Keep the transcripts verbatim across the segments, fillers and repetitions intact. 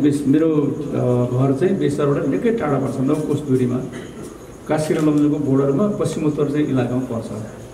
Base मेरो घर चाहिँ बेसरबाट निकै टाढा पर्छ, नौ कोस दूरीमा काशी र लमजुङको बोर्डरमा पश्चिमोत्तर चाहिँ इलाकामा पर्छ।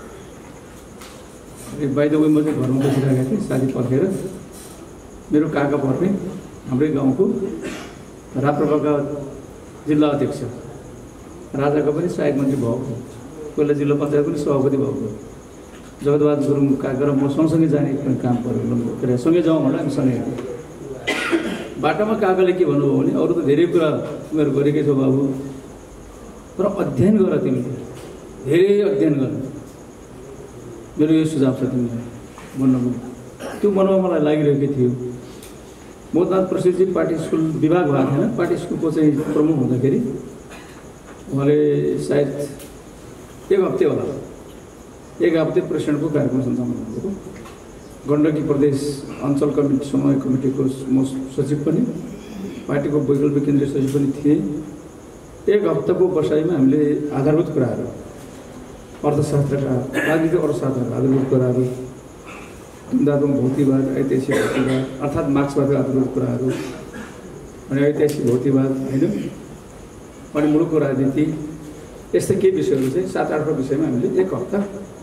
बाइ द वे म चाहिँ घरमा बसिरहेको थिएँ, साथी पर्खेर मेरो काका पर्ने हाम्रै गाउँको राप्रपाका जिल्ला अध्यक्ष राजाको पनि सहायक मन्त्री भएको, कोइला जिल्ला पञ्चायत पनि सभापति भएको जगतबहादुर गुरुङ काका र म सँगसँगै जाने काम पऱ्यो, के अरे सँगै जाउँ भनेर हामी सँगै गयौँ। बाटोमा काकाले के भन्नुभयो भने अरू त धेरै कुरा तिमीहरू गरेकै छौ बाबु, तर अध्ययन गर, तिमीले धेरै अध्ययन गर, मेरो यो सुझाव छ तिमीलाई भन्नुभयो। त्यो मनमा मलाई लागिरहेको थियो। मोदनाथ प्रसादजी पार्टी स्कुल विभाग भएको थिएन, पार्टी स्कुलको चाहिँ प्रमुख हुँदाखेरि उहाँले सायद एक हप्ते होला एक हप्ते प्रेसिडेन्टको कार्यक्रम सञ्चालन गर्नुभएको। गण्डकी प्रदेश अञ्चल कमिटी समन्वय कमिटीको म सचिव पनि, पार्टीको वैकल्पिक केन्द्रीय सचिव पनि थिएँ। एक हप्ताको बसाइमा हामीले आधारभूत कुराहरू, अर्थशास्त्रका राजनीतिक अर्थशास्त्रका आधारभूत कुराहरू, धुन्दात्मक भौतिकवाद, ऐतिहासिक भौतिकवाद अर्थात् मार्क्सवादका आधारभूत कुराहरू, अनि ऐतिहासिक भौतिकवाद होइन, अनि मुलुकको राजनीति, यस्तै केही विषयहरू चाहिँ सात आठवटा विषयमा हामीले एक हप्ता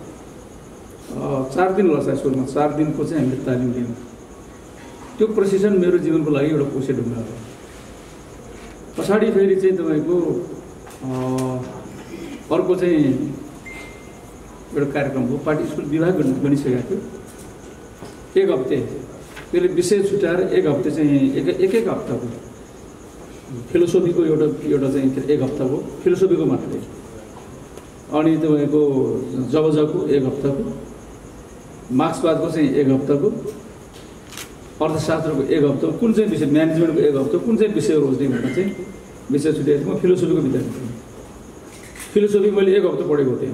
चार दिन होला सायद सुरुमा चार दिनको चाहिँ हामीले तालिम लियौँ। त्यो प्रशिक्षण मेरो जीवनको लागि एउटा कोसे ढुङ्गा हो। पछाडि फेरि चाहिँ तपाईँको अर्को चाहिँ एउटा कार्यक्रम हो, पार्टी स्कुल विभाग बनिसकेको थियो। एक हप्ते त्यसले विषय छुट्याएर एक हप्ते चाहिँ एक एक एक हप्ताको फिलोसोफीको एउटा एउटा चाहिँ एक हप्ताको फिलोसोफीको मात्रै, अनि तपाईँको जबजको एक हप्ताको, मार्क्सवादको चाहिँ एक हप्ताको, अर्थशास्त्रको एक हप्ताको, कुन चाहिँ विषय म्यानेजमेन्टको एक हप्ता कुन चाहिँ विषय रोज्ने भनेर चाहिँ विषय छुट्याएको थिएँ। म फिलोसोफीको विद्यार्थी थिएँ। फिलोसोफी मैले एक हप्ता पढेको थिएँ।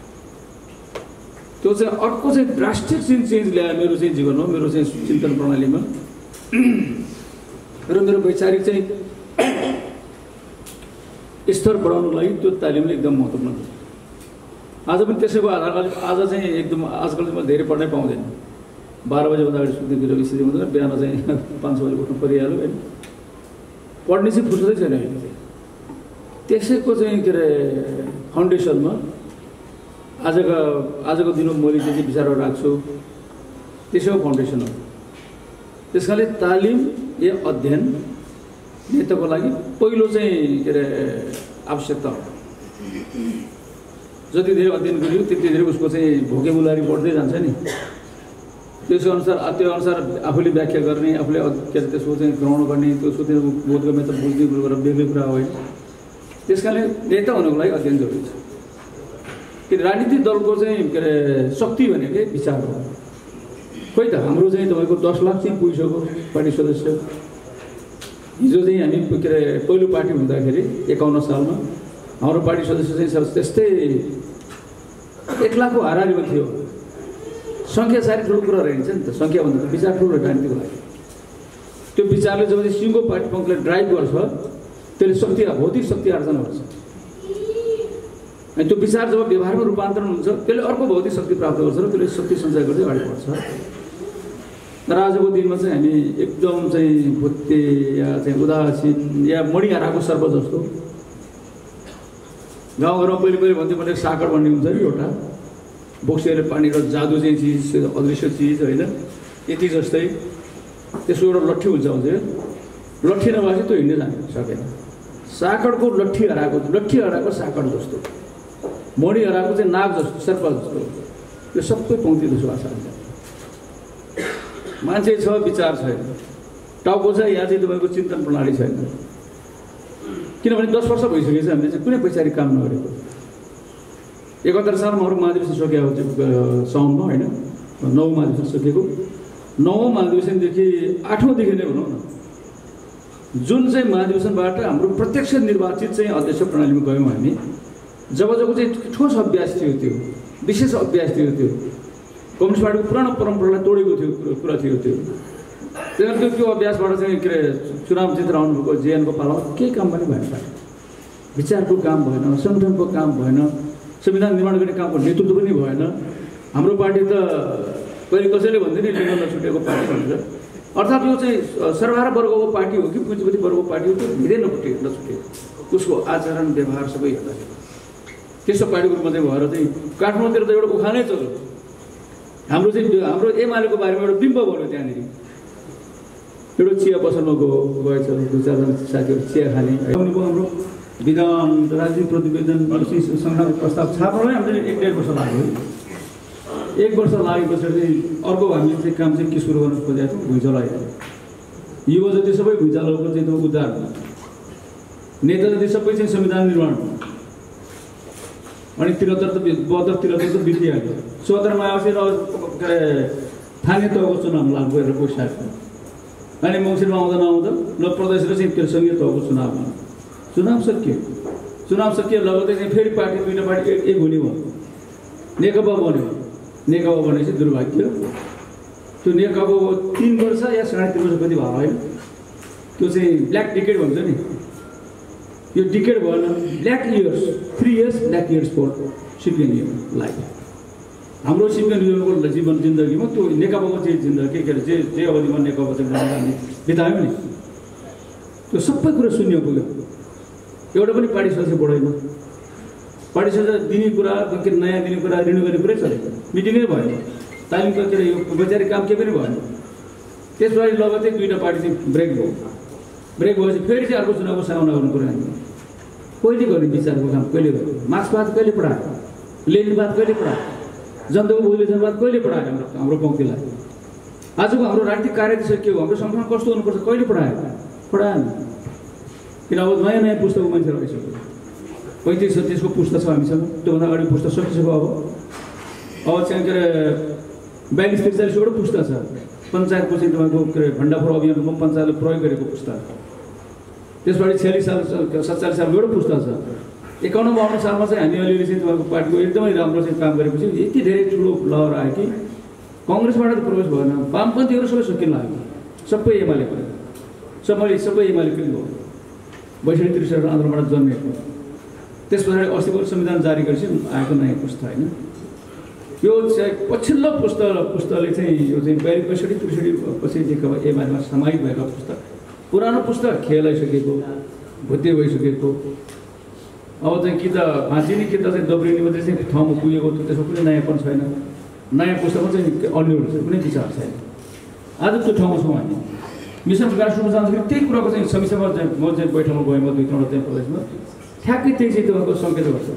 त्यो चाहिँ अर्को चाहिँ ड्रास्टिक चेन्ज चेन्ज ल्यायो मेरो चाहिँ जीवनमा, मेरो चाहिँ चिन्तन प्रणालीमा र मेरो वैचारिक चाहिँ स्तर बढाउनको लागि त्यो तालिमले एकदम महत्त्वपूर्ण थियो। आज पनि त्यसैको आधार आज चाहिँ एकदम आजकल चाहिँ म धेरै पढ्नै पाउँदैन। बाह्र बजीभन्दा अगाडि सुत्ने स्थिति हुँदैन, बिहान चाहिँ पाँच छ बजी उठ्नु परिहाल्यो होइन, पढ्ने चाहिँ फुर्सदै छैन अहिले चाहिँ। त्यसैको चाहिँ के अरे फाउन्डेसनमा आजको आजको दिनमा मैले चाहिँ विचारहरू राख्छु, त्यसैको फाउन्डेसन हो। त्यस कारणले तालिम या अध्ययन नेताको लागि पहिलो चाहिँ के अरे आवश्यकता हो। जति धेरै अध्ययन गरियो त्यति धेरै उसको चाहिँ भोकेबुलारी बढ्दै जान्छ नि। त्यसको अनुसार त्यो अनुसार आफूले व्याख्या गर्ने, आफूले के अरे त्यसको चाहिँ ग्रहण गर्ने, त्यो सोध्ने बोधगम्य त बुझ्ने कुरा बेग्लै कुरा होइन। त्यस कारणले नेता हुनको लागि अध्ययन जरुरी छ। कि राजनीतिक दलको चाहिँ के अरे शक्ति भनेकै विचार हो। खोइ त हाम्रो चाहिँ तपाईँको दस लाख चाहिँ पुगिसक्यो पार्टी सदस्य। हिजो चाहिँ हामी के अरे पहिलो पार्टी हुँदाखेरि एकाउन्न सालमा हाम्रो पार्टी सदस्य चाहिँ त्यस्तै एक लाखको हाराहारीमा थियो। सङ्ख्या साह्रै ठुलो कुरा रहन्छ नि त, सङ्ख्याभन्दा त विचार ठुलो राजनीतिको लागि। त्यो विचारले जब सिङ्गो पार्टी पङ्क्तिलाई ड्राइभ गर्छ त्यसले शक्ति भौतिक शक्ति आर्जना गर्छ, अनि त्यो विचार जब व्यवहारमा रूपान्तरण हुन्छ त्यसले अर्को भौतिक शक्ति प्राप्त गर्छ र त्यसले शक्ति सञ्चय गर्दै अगाडि बढ्छ। तर आजको दिनमा चाहिँ हामी एकदम चाहिँ भुत्ते या चाहिँ उदासीन या मणि हराएको सर्प जस्तो गाउँघरमा पहिले पहिले भन्थ्यो भने साकर भन्ने हुन्छ नि एउटा बोक्सेर पानीको जादु चाहिँ चिज, अदृश्य चिज होइन, यति जस्तै त्यसको एउटा लट्ठी हुन्छ भन्छ। लट्ठी नभएपछि त्यो हिँड्न जानु सकेन। साकरको लट्ठी हराएको लट्ठी हराएको साकर जस्तो, मणि हराएको चाहिँ नाग जस्तो, सर्प जस्तो, यो सबै पङ्क्ति जस्तो आशा हुन्छ। मान्छे छ विचार छैन, टाउको छ, यहाँ चाहिँ तपाईँको चिन्तन प्रणाली छैन। किनभने दस वर्ष भइसकेको छ हामीले चाहिँ कुनै वैचारिक काम नगरेको। एकहत्तर सालमा हाम्रो महाधिवेशन सकिएको थियो साउनमा होइन, नौ महाधिवेशन सकिएको। नौ महाधिवेशनदेखि आठौँदेखि नै भनौँ न, जुन चाहिँ महाधिवेशनबाट हाम्रो प्रत्यक्ष निर्वाचित चाहिँ अध्यक्ष प्रणालीमा गयौँ हामी, जब जब चाहिँ ठोस अभ्यास थियो, त्यो विशेष अभ्यास थियो, त्यो कम्युनिस्ट पार्टीको पुरानो परम्परालाई तोडेको थियो कुरा थियो त्यो। त्यही त्यो अभ्यासबाट चाहिँ के अरे चुनाव जितेर आउनुभएको जेएनको पालामा केही काम पनि भएन। विचारको काम भएन, सङ्गठनको काम भएन, संविधान निर्माण गर्ने कामको नेतृत्व पनि भएन। हाम्रो पार्टी त कहिले कसैले भन्दैन लिङ्ग नछुटेको पार्टी भनेर, अर्थात् यो चाहिँ सर्वहारा वर्गको पार्टी हो कि पुँजीपति वर्गको पार्टी हो त्यो धेरै नफुटे नछुटे उसको आचरण व्यवहार सबै हेर्दाखेरि त्यस्तो पार्टीको रूपमा चाहिँ भएर चाहिँ काठमाडौँतिर त एउटा उखानै चल्यो हाम्रो चाहिँ हाम्रो एमालेको बारेमा एउटा बिम्ब बन्यो त्यहाँनिर एउटा चिया पसलमा गयो गएछ दुई चारजना साथीहरू चिया खाने हाम्रो विधान राजनीतिक प्रतिवेदन सङ्घको प्रस्ताव छाप्नलाई हामीले एक डेढ वर्ष लाग्यो एक वर्ष लागेपछि चाहिँ अर्को हामीले चाहिँ काम चाहिँ के सुरु गर्न खोजेको थियौँ भुइँचालो आइहाल्यो युवा जति सबै भुइँचालोको चाहिँ त्यो उद्धार नेता जति सबै चाहिँ संविधान निर्माण अनि त्रिहत्तर त बहत्तर त्रिहत्तर त बितिहाल्यो चौहत्तरमा आएपछि के अरे स्थानीय तहको चुनाव लागु गरेर बसिसक्यो अनि मङ्सिरमा आउँदा नआउँदा ल प्रदेश र चाहिँ सङ्घीय तहको चुनाव चुनाव सकियो चुनाव सकियो लगतै चाहिँ फेरि पार्टी दुईवटा पार्टी एक हुने भयो नेकपा बन्यो नेकपा बनेपछि दुर्भाग्य त्यो नेकपाको तिन वर्ष या साढे तिन वर्ष कति भयो होइन त्यो चाहिँ ब्ल्याक डिकेड भन्छ नि यो डिकेड भएन black years three years black years for CPN life हाम्रो सिपिएन युको जीवन जिन्दगीमा त्यो नेकपाको चाहिँ जिन्दगी के अरे जे जे अवधिमा नेकपा चाहिँ हामी बितायौँ नि त्यो सबै कुरा शून्य पुग्यो एउटा पनि पार्टी सदस्य बढाएन पार्टी सदस्य दिने कुरा के नयाँ दिने कुरा रिन्यू गर्ने कुरै चलेको मिटिङै भएन तालिमको के अरे यो वैचारिक काम के पनि भएन त्यसपछि लगतै दुईवटा पार्टी चाहिँ ब्रेक भयो ब्रेक भएपछि फेरि चाहिँ अर्को चुनावको सामना गर्नु पऱ्यो हामी कहिले गर्ने विचारको काम कहिले गर्यो मार्क्सवाद कहिले पढायो लेनिनवाद कहिले पढायो जनताको बहुलेजनवाद कहिले पढायो हाम्रो हाम्रो पङ्क्तिलाई आजको हाम्रो राजनीतिक कार्य चाहिँ के हो हाम्रो संगठन कस्तो हुनुपर्छ कहिले पढायो पढाएन किन अब नयाँ नयाँ पुस्तकको मान्छेहरू आइसक्यो पैँतिस सत्तिसको पुस्तक छ हामीसँग त्योभन्दा अगाडि पुस्तक सकिसक्यो अब अब चाहिँ के अरे बयालिस त्रिचालिसवटा पुस्तक छ पञ्चायतको चाहिँ तपाईँको के अरे भण्डाफोर अभियानको पञ्चायतले प्रयोग गरेको पुस्तक त्यसबाट छ्यालिस साल सत्तालिस सालको एउटा पुस्तक छ एकाउन्न बाउन्न सालमा चाहिँ हामी अलिअलि चाहिँ तपाईँको पार्टीको एकदमै राम्रो चाहिँ काम गरेपछि यति धेरै ठुलो लहर आयो कि कङ्ग्रेसबाट त प्रवेश भएन वामपन्थीहरू सबै सकिन लाग्यो सबै एमाले भयो सबै सबै एमाले पनि भयो बैसठी त्रिसठी आन्दोलनबाट जन्मेको त्यस पछाडि अस्ति पनि संविधान जारी गरेपछि आएको नयाँ पुस्ता होइन यो चाहिँ पछिल्लो पुस्ता पुस्ताले चाहिँ यो चाहिँ बयालिस बैसठी त्रिसठी पछि नेकपा एमालेमा समाहित भएको पुस्तक पुरानो पुस्तक खेलाइसकेको भुत्ते भइसकेको अब चाहिँ कि त भाँचिने कि त चाहिँ दब्रिने मात्रै चाहिँ ठाउँमा पुगेको त्यसमा कुनै नयाँपन छैन नयाँ पुस्तकमा चाहिँ अन्य हुन्छ कुनै विचार छैन आज त्यो ठाउँमा छौँ हामी मिसन विकास सुरु जाँदाखेरि त्यही कुराको चाहिँ समीक्षामा चाहिँ म चाहिँ बैठकमा गएँ म दुई तिनवटा चाहिँ प्रदेशमा ठ्याक्कै त्यही चाहिँ तपाईँको सङ्केत गर्छ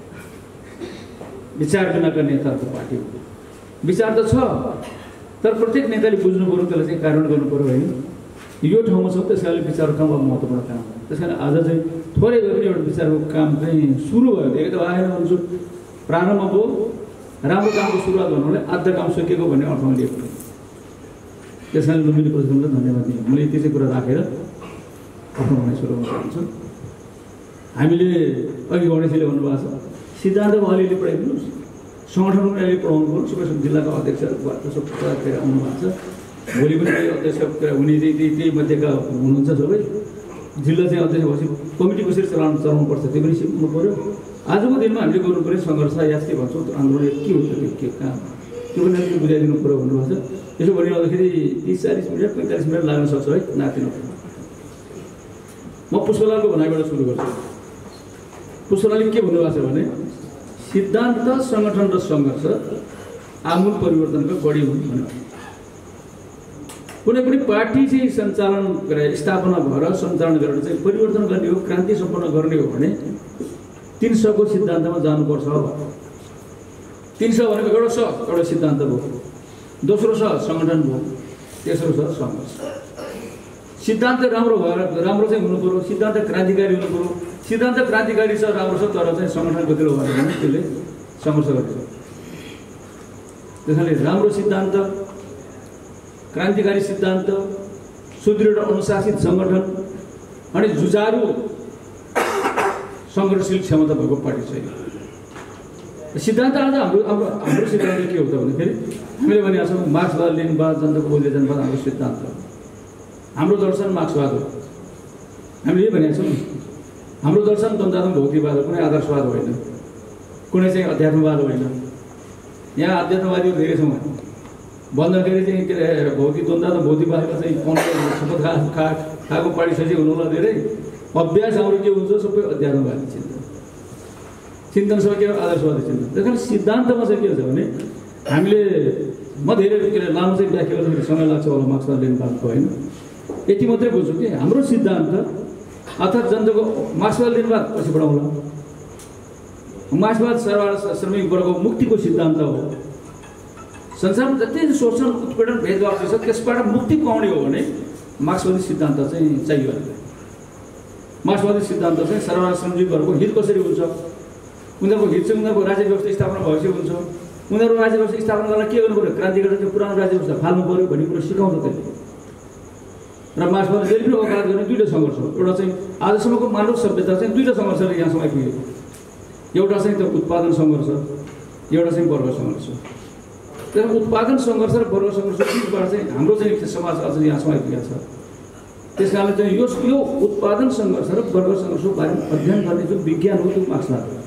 विचार बिनाका नेताहरूको पार्टी हो विचार त छ तर प्रत्येक नेताले बुझ्नु पऱ्यो त्यसलाई चाहिँ कार्यान्वयन गर्नु पऱ्यो होइन यो ठाउँमा छ त्यस कारणले विचारको काम अब महत्त्वपूर्ण काम हो त्यस कारण आज चाहिँ थोरै भए पनि एउटा विचारको काम चाहिँ सुरु भयो एक त आएन भन्छु प्रारम्भ भयो राम्रो कामको सुरुवात गर्नुलाई आधा काम सकिएको भन्ने अर्थमा लिएको त्यस कारण लुम्बिनी प्रशासनलाई धन्यवाद दिनु मैले यति चाहिँ कुरा राखेर आफ्नो भनाइ सुरु गर्न चाहन्छु हामीले अघि गणेशजीले भन्नुभएको छ सिद्धान्तमा अलिअलि पढाइदिनुहोस् सङ्गठनमा पनि अलिअलि पढाउनु पर्यो सबै जिल्लाका अध्यक्षहरूबाट सबै आउनु भएको छ भोलि पनि अध्यक्ष हुने चाहिँ त्यही त्यही मध्येका हुनुहुन्छ सबै जिल्ला चाहिँ अध्यक्ष भएपछि कमिटी कसरी चलाउनु चलाउनुपर्छ त्यो पनि सिक्नु पऱ्यो आजको दिनमा हामीले गर्नु पऱ्यो सङ्घर्ष या के भन्छौँ आन्दोलन के हो त्यो के काम त्यो पनि अलिकति बुझाइदिनु पऱ्यो भन्नुभएको छ यसो भनिरहँदाखेरि तिस चालिस मिनट पैँतालिस मिनट लाग्न सक्छ है नाति नपर्नु म पुष्पलालको भनाइबाट सुरु गर्छु पुष्पलालले के भन्नुभएको छ भने सिद्धान्त सङ्गठन र सङ्घर्ष आमूल परिवर्तनका बढी हुन् भन्नु कुनै पनि पार्टी चाहिँ सञ्चालन गरेर स्थापना भएर सञ्चालन गरेर चाहिँ परिवर्तन गर्ने हो क्रान्ति सम्पन्न गर्ने हो भने तिन सको सिद्धान्तमा जानुपर्छ तिन स भनेको एउटा स एउटा सिद्धान्त भयो दोस्रो स सङ्गठन भयो तेस्रो स सङ्घर्ष सिद्धान्त राम्रो भएर राम्रो चाहिँ हुनु पऱ्यो सिद्धान्त क्रान्तिकारी हुनु पऱ्यो सिद्धान्त क्रान्तिकारी छ राम्रो छ तर चाहिँ सङ्गठन गतिलो भएर भने त्यसले सङ्घर्ष गर्छ त्यसैले राम्रो सिद्धान्त क्रान्तिकारी सिद्धान्त सुदृढ अनुशासित सङ्गठन अनि जुझारु सङ्घर्षशील क्षमता भएको पार्टी छैन सिद्धान्त आज हाम्रो हाम्रो हाम्रो सिद्धान्त के हो त भन्दाखेरि हामीले भनेको छौँ मार्क्सवाद लेनिनवाद जनताको बहुलेजनवाद हाम्रो सिद्धान्त हो हाम्रो दर्शन मार्क्सवाद हो हामीले यही भनेको छौँ हाम्रो दर्शन जनतात्मक भौतिकवाद हो कुनै आदर्शवाद होइन कुनै चाहिँ अध्यात्मवाद होइन यहाँ अध्यात्मवादीहरू धेरै छौँ भन्दाखेरि चाहिँ के अरे भौतिक द्वन्द्व त भौतिक भाषामा चाहिँ शपथ खा खा खाएको पाडिसकेको हुनु होला धेरै अभ्यास हाम्रो के हुन्छ सबै अध्यात्मवादी चिन्तन चिन्तन सबै के आदर्शवादी चिन्तन त्यस कारण सिद्धान्तमा चाहिँ के हुन्छ भने हामीले म धेरै के अरे लामो चाहिँ व्याख्या गर्दाखेरि समय लाग्छ होला मार्क्सवाद लेनिनवादको होइन यति मात्रै बुझ्छु कि हाम्रो सिद्धान्त अर्थात् जनताको मार्क्सवाद लेनिनवाद पछि बढाउँला मार्क्सवाद सर्वसाधारण श्रमिक वर्गको मुक्तिको सिद्धान्त हो संसारमा जति शोषण उत्पीडन भेदभाव छ त्यसबाट मुक्ति पाउने हो भने मार्क्सवादी सिद्धान्त चाहिँ चाहियो मार्क्सवादी सिद्धान्त चाहिँ सर्वसाधारण श्रमिक वर्गको हित कसरी हुन्छ उनीहरूको हित चाहिँ उनीहरूको राज्य व्यवस्था स्थापना भएपछि हुन्छ उनीहरू राज्य व्यवस्था स्थापना गर्न के गर्नु पर्यो क्रान्ति गरेर त्यो पुरानो राज्य व्यवस्था फाल्नु पर्यो भन्ने कुरो सिकाउँछ त्यसले र मार्क्सवादी जहिले पनि वकालत गर्ने दुईवटा सङ्घर्ष हो एउटा चाहिँ आजसम्मको मानव सभ्यता चाहिँ दुईवटा सङ्घर्षले यहाँसम्म आइपुगेको एउटा चाहिँ त्यो उत्पादन सङ्घर्ष एउटा चाहिँ वर्ग सङ्घर्ष तर उत्पादन सङ्घर्ष र वर्ग सङ्घर्षबाट चाहिँ हाम्रो चाहिँ समाज अझ यहाँसम्म आइपुगेको छ त्यस कारणले चाहिँ यो यो उत्पादन सङ्घर्ष र वर्ग सङ्घर्षको बारेमा अध्ययन गर्ने जुन विज्ञान हो त्यो मार्क्सवाद हो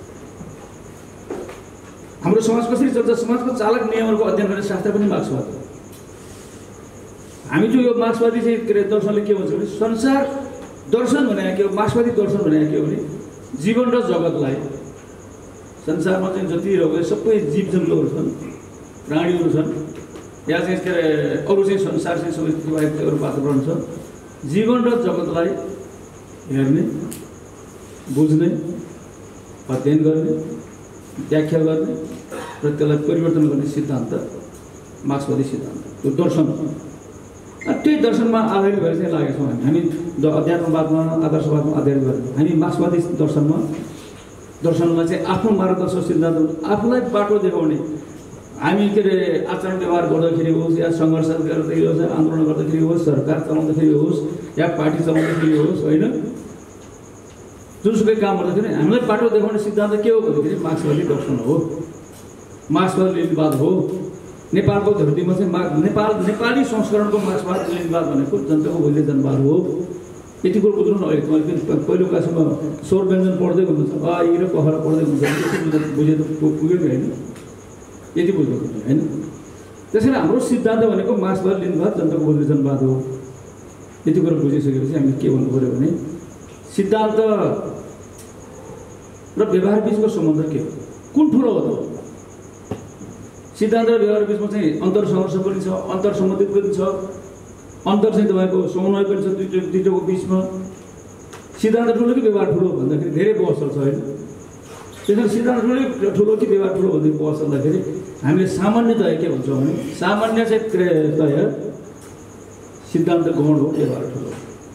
हाम्रो समाज कसरी चल्छ समाजको चालक नियमहरूको अध्ययन गर्ने शास्त्र पनि मार्क्सवाद हो हामी जो यो मार्क्सवादी चाहिँ के अरे दर्शनले के भन्छ भने संसार दर्शन भने के हो मार्क्सवादी दर्शन भने के हो भने जीवन र जगतलाई संसारमा चाहिँ जति रह्यो सबै जीव जन्तुहरू छन् प्राणीहरू छन् या चाहिँ के अरे अरू चाहिँ संसार चाहिँ सबै अरू वातावरण छ जीवन र जगतलाई हेर्ने बुझ्ने अध्ययन गर्ने व्याख्या गर्ने र त्यसलाई परिवर्तन गर्ने सिद्धान्त मार्क्सवादी सिद्धान्त त्यो दर्शन त्यही दर्शनमा आधारित भएर चाहिँ लागेका छौँ हामी हामी अध्यात्मवादमा आदर्शवादमा आधारित भएर हामी मार्क्सवादी दर्शनमा दर्शनमा चाहिँ आफ्नो मार्गदर्शक सिद्धान्त आफूलाई बाटो देखाउने हामी के अरे आचरण व्यवहार गर्दाखेरि होस् या सङ्घर्ष गर्दाखेरि होस् या आन्दोलन गर्दाखेरि होस् सरकार चलाउँदाखेरि होस् या पार्टी चलाउँदाखेरि होस् होइन जुनसुकै काम गर्दाखेरि हामीलाई बाटो देखाउने सिद्धान्त के हो भन्दाखेरि मार्क्सवादी दर्शन हो मार्क्सवादी लेनिनवाद हो नेपालको धरतीमा चाहिँ मा नेपाल नेपाली संस्करणको मार्क्सवाद लेनिनवाद भनेको जनताको मूल्य जनवाद हो यति कुरो बुझ्नु न अहिले तपाईँले पहिलो क्लासमा स्वर व्यञ्जन पढ्दै हुनुहुन्छ अ इ र कखरा पढ्दै हुनुहुन्छ बुझे त पुग्यो नि होइन यति बुझ्नु होइन त्यसैले हाम्रो सिद्धान्त भनेको मार्क्सवाद लेनिनवाद जनताको मूल्य जनवाद हो यति कुरो बुझिसकेपछि हामीले के भन्नु पऱ्यो भने सिद्धान्त र व्यवहार बिचको सम्बन्ध के हो कुन ठुलो हो त सिद्धान्त र व्यवहार बिचमा चाहिँ अन्तर सङ्घर्ष पनि छ अन्तर सम्बन्धित पनि छ अन्तर चाहिँ तपाईँको समन्वय पनि छ दुईटो दुईटोको बिचमा सिद्धान्त ठुलो कि व्यवहार ठुलो भन्दाखेरि धेरै बहस छ होइन त्यसरी सिद्धान्त ठुलो ठुलो कि व्यवहार ठुलो भन्दाखेरि बहस चल्दाखेरि हामीले सामान्यतया के भन्छौँ भने सामान्य चाहिँ तय सिद्धान्त गौण हो व्यवहार ठुलो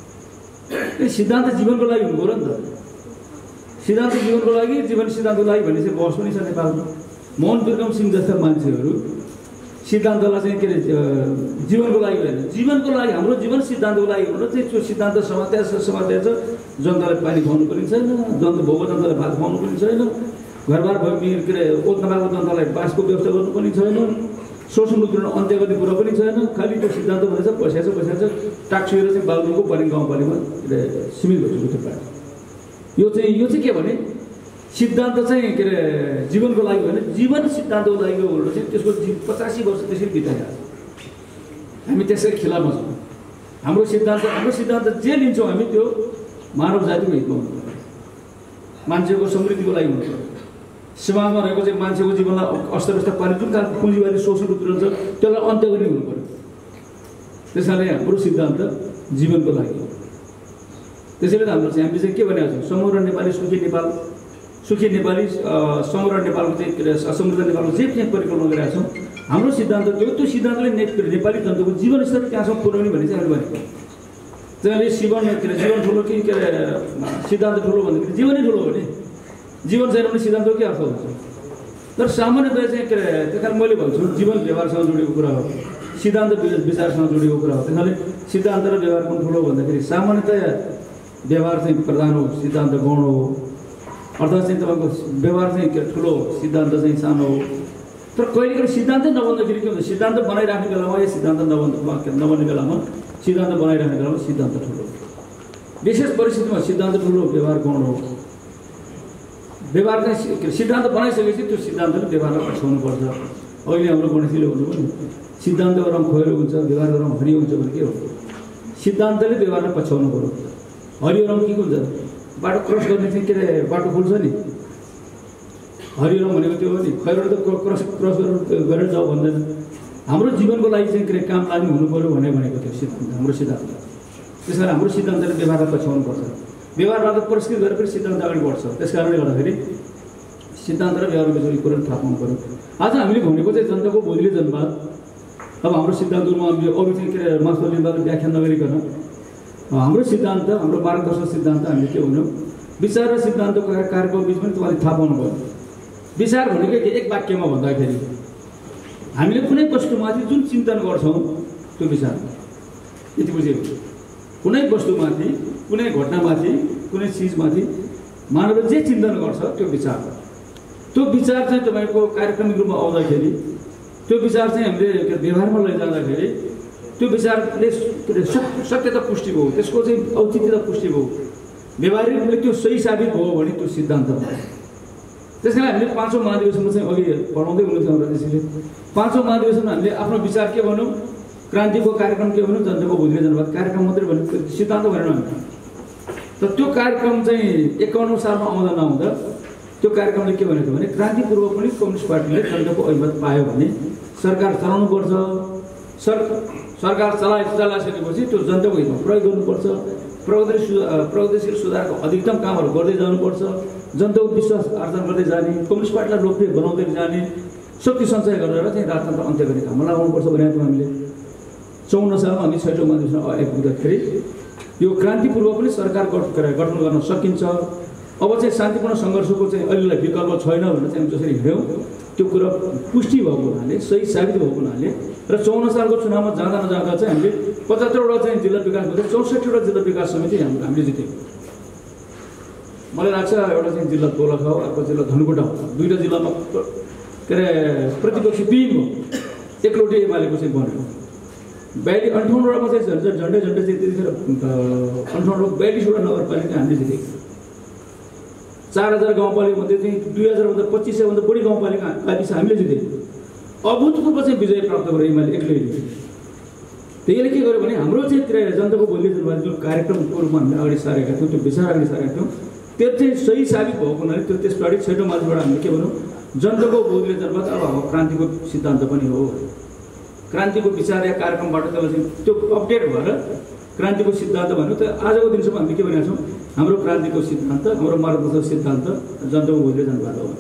यो सिद्धान्त जीवनको लागि हुनु पऱ्यो नि त सिद्धान्त जीवनको लागि जीवन सिद्धान्तको लागि भन्ने चाहिँ बहस पनि छ नेपालमा मोहन बिक्रम सिंह जस्ता मान्छेहरू सिद्धान्तलाई चाहिँ के अरे जीवनको लागि होइन जीवनको लागि हाम्रो जीवन सिद्धान्तको लागि भनेर चाहिँ त्यो सिद्धान्त समात्या समात्या छ जनतालाई पानी खुवाउनु पनि छैन जनता भोगो जनतालाई भात खुवाउनु पनि छैन घरबार भए के अरे ओत नभएको जनतालाई बासको व्यवस्था गर्नु पनि छैन शोषण उत्पीडन अन्त्य गर्ने कुरा पनि छैन खालि त्यो सिद्धान्त भनेर चाहिँ पैसा छ पैसा छ टाक्सिएर चाहिँ बागलुङको परेङ गाउँपालिकामा सीमित भएको त्यो प्रायः यो चाहिँ यो चाहिँ के भने सिद्धान्त चाहिँ के अरे जीवनको लागि होइन जीवन सिद्धान्तको लागि हो भनेर चाहिँ त्यसको जी पचासी वर्ष त्यसरी बिताइरहेको छ हामी त्यसरी खिलाफमा छौँ हाम्रो सिद्धान्त हाम्रो सिद्धान्त जे लिन्छौँ हामी त्यो मानव जातिको हितमा हुनु पर्यो मान्छेको समृद्धिको लागि हुनु पर्यो समाजमा रहेको चाहिँ मान्छेको जीवनलाई अस्तव्यस्त पार्ने जुन खालको पुँजीवादी शोषण उत्पीडन छ त्यसलाई अन्त्य गर्ने हुनु पर्यो त्यस कारणले हाम्रो सिद्धान्त जीवनको लागि हो त्यसैले त हाम्रो चाहिँ हामीले चाहिँ के भनेको छौँ समग्र नेपाली सुखी नेपाल सुखी नेपाली समग्र नेपालको चाहिँ समृद्ध नेपालको जे चाहिँ परिकल्पना गरिरहेका छौँ हाम्रो सिद्धान्त त्यो त्यो सिद्धान्तले नेपाली जनताको जीवनस्तर त्यहाँसम्म पुर्याउने भन्ने चाहिँ हामीले भनेको त्यसैले जीवन के अरे जीवन ठुलो कि के अरे सिद्धान्त ठुलो भन्दाखेरि जीवनै ठुलो हो नि जीवन छैन भने सिद्धान्तको के अर्थ हुन्छ तर सामान्यतया चाहिँ के अरे त्यस कारण मैले भन्छु जीवन व्यवहारसँग जोडिएको कुरा हो सिद्धान्त विचारसँग जोडिएको कुरा हो त्यस कारणले सिद्धान्त र व्यवहार कुन ठुलो भन्दाखेरि सामान्यतया व्यवहार चाहिँ प्रधान हो सिद्धान्त गौण हो अर्थात् चाहिँ तपाईँको व्यवहार चाहिँ के ठुलो सिद्धान्त चाहिँ सानो हो तर कहिले कहिले सिद्धान्तै नबन्दाखेरि के हुन्छ सिद्धान्त बनाइराख्ने बेलामा या सिद्धान्त नबन् नबन्ने बेलामा सिद्धान्त बनाइराख्ने बेलामा सिद्धान्त ठुलो विशेष परिस्थितिमा सिद्धान्त ठुलो व्यवहार गौण हो व्यवहार चाहिँ सिद्धान्त बनाइसकेपछि त्यो सिद्धान्तले व्यवहारलाई पछ्याउनु पर्छ अहिले हाम्रो गणेशजीले भन्नुभयो नि सिद्धान्त गरौँ खोएर हुन्छ व्यवहार गरौँ हरियो हुन्छ भने के हो सिद्धान्तले व्यवहारलाई पछ्याउनु पऱ्यो हरियो रङ के हुन्छ बाटो क्रस गर्ने चाहिँ के अरे बाटो खोल्छ नि हरियो रङ भनेको त्यो हो नि खैरो त क्रस क्रस गरेर जाऊ भन्दैन हाम्रो जीवनको लागि चाहिँ के काम लाग्ने हुनु पऱ्यो भने भनेको त्यो सिद्धान्त हाम्रो सिद्धान्त त्यस कारण हाम्रो सिद्धान्तले व्यवहारलाई पछ्याउनु पर्छ व्यवहारलाई पुरस्कृत गरेर फेरि सिद्धान्त अगाडि बढ्छ त्यस कारणले गर्दाखेरि सिद्धान्त र व्यवहारको बिचको कुरा थाहा पाउनु पऱ्यो आज हामीले भनेको चाहिँ जनताको बोलीले जनवाद अब हाम्रो सिद्धान्तमा हामीले अरू चाहिँ के अरे मार्क्सवादीबाट व्याख्या नगरिकन हाम्रो सिद्धान्त हाम्रो मार्गदर्शक सिद्धान्त हामीले के भन्यौँ विचार र सिद्धान्तको कार्यको बिच पनि तपाईँले थाहा पाउनु भयो विचार भनेको एक वाक्यमा भन्दाखेरि हामीले कुनै वस्तुमाथि जुन चिन्तन गर्छौँ त्यो विचार यति बुझेको कुनै वस्तुमाथि कुनै घटनामाथि कुनै चिजमाथि मानवले जे चिन्तन गर्छ त्यो विचार त्यो विचार चाहिँ तपाईँको कार्यक्रमिक रूपमा आउँदाखेरि त्यो विचार चाहिँ हामीले व्यवहारमा लैजाँदाखेरि त्यो विचारले सत्यता पुष्टि भयो त्यसको चाहिँ औचित्यता पुष्टि भयो व्यवहारिक रूपले त्यो सही साबित भयो भने त्यो सिद्धान्त भयो त्यस कारण हामीले पाँचौँ महाधिवेशनमा चाहिँ अघि पढाउँदै हुनुहुन्थ्यो हाम्रो त्यसैले पाँचौँ महाधिवेशनमा हामीले आफ्नो विचार के भनौँ क्रान्तिको कार्यक्रम के भनौँ जनताको बोलीले जनवाद कार्यक्रम मात्रै भन्यो सिद्धान्त भनेर हामी तर त्यो कार्यक्रम चाहिँ एकाउन्न सालमा आउँदा नआउँदा त्यो कार्यक्रमले के भनेको भने क्रान्ति पूर्व पनि कम्युनिस्ट पार्टीले जनताको अभिमत पायो भने सरकार चलाउनुपर्छ सर सरकार चलाइ चलाइसकेपछि त्यो जनताको हितमा प्रयोग गर्नुपर्छ प्रगतिशील प्रगतिशील सुधारको अधिकतम कामहरू गर्दै जानुपर्छ जनताको विश्वास आर्जन गर्दै जाने कम्युनिस्ट पार्टीलाई लोकप्रिय बनाउँदै जाने शक्ति सञ्चय गरेर चाहिँ राजतन्त्र अन्त्य गर्ने काममा लगाउनुपर्छ भनेको हामीले चौन्न सालमा हामी छैटौँ महाधिवेशनमा आइपुग्दाखेरि यो क्रान्ति पूर्व पनि सरकार गठन गर्न सकिन्छ अब चाहिँ शान्तिपूर्ण सङ्घर्षको चाहिँ अहिलेलाई विकल्प छैन भनेर चाहिँ जसरी हिँड्यौँ त्यो कुरा पुष्टि भएको हुनाले सही साबित भएको हुनाले र चौन्न सालको चुनावमा जाँदा नजाँदा चाहिँ हामीले पचहत्तरवटा चाहिँ जिल्ला विकास हुँदै चौसठीवटा जिल्ला विकास समिति हाम्रो हामीले जित्यौँ मलाई लाग्छ एउटा चाहिँ जिल्ला दोलखा हो अर्को जिल्ला धनकुटा हो दुईवटा जिल्लामा के अरे प्रतिपक्षी विहीन हो एकलौटे एमालेको चाहिँ बन्यो बयालिस अन्ठाउन्नवटामा चाहिँ झन्डै झन्डै चाहिँ त्यतिखेर अन्ठाउन्न बयालिसवटा नगरपालिका हामीले जितेको चार हजार गाउँपालिका मध्ये चाहिँ दुई हजारभन्दा पच्चिस सयभन्दा बढी गाउँपालिका गाविस हामीले जितेको अभूतपूर्व चाहिँ विजय प्राप्त गर्यो एमाले एक्लै त्यसले के गर्यो भने हाम्रो चाहिँ जनताको बोलीले जनवाद जुन कार्यक्रमको रूपमा हामीले अगाडि सारेका थियौँ त्यो विचार अगाडि सारेका थियौँ त्यो चाहिँ सही साबित भएको हुनाले त्यो त्यस पछाडि छैटौँ माथिबाट हामीले के भनौँ जनताको बोलीले जनवाद अब क्रान्तिको सिद्धान्त पनि हो क्रान्तिको विचार या कार्यक्रमबाट त्यसलाई चाहिँ त्यो अपडेट भएर क्रान्तिको सिद्धान्त भन्यो त आजको दिनसम्म हामीले के भनेका छौँ हाम्रो क्रान्तिको सिद्धान्त हाम्रो मार्गदर्शक सिद्धान्त जनताको बोलीले जनवाद हो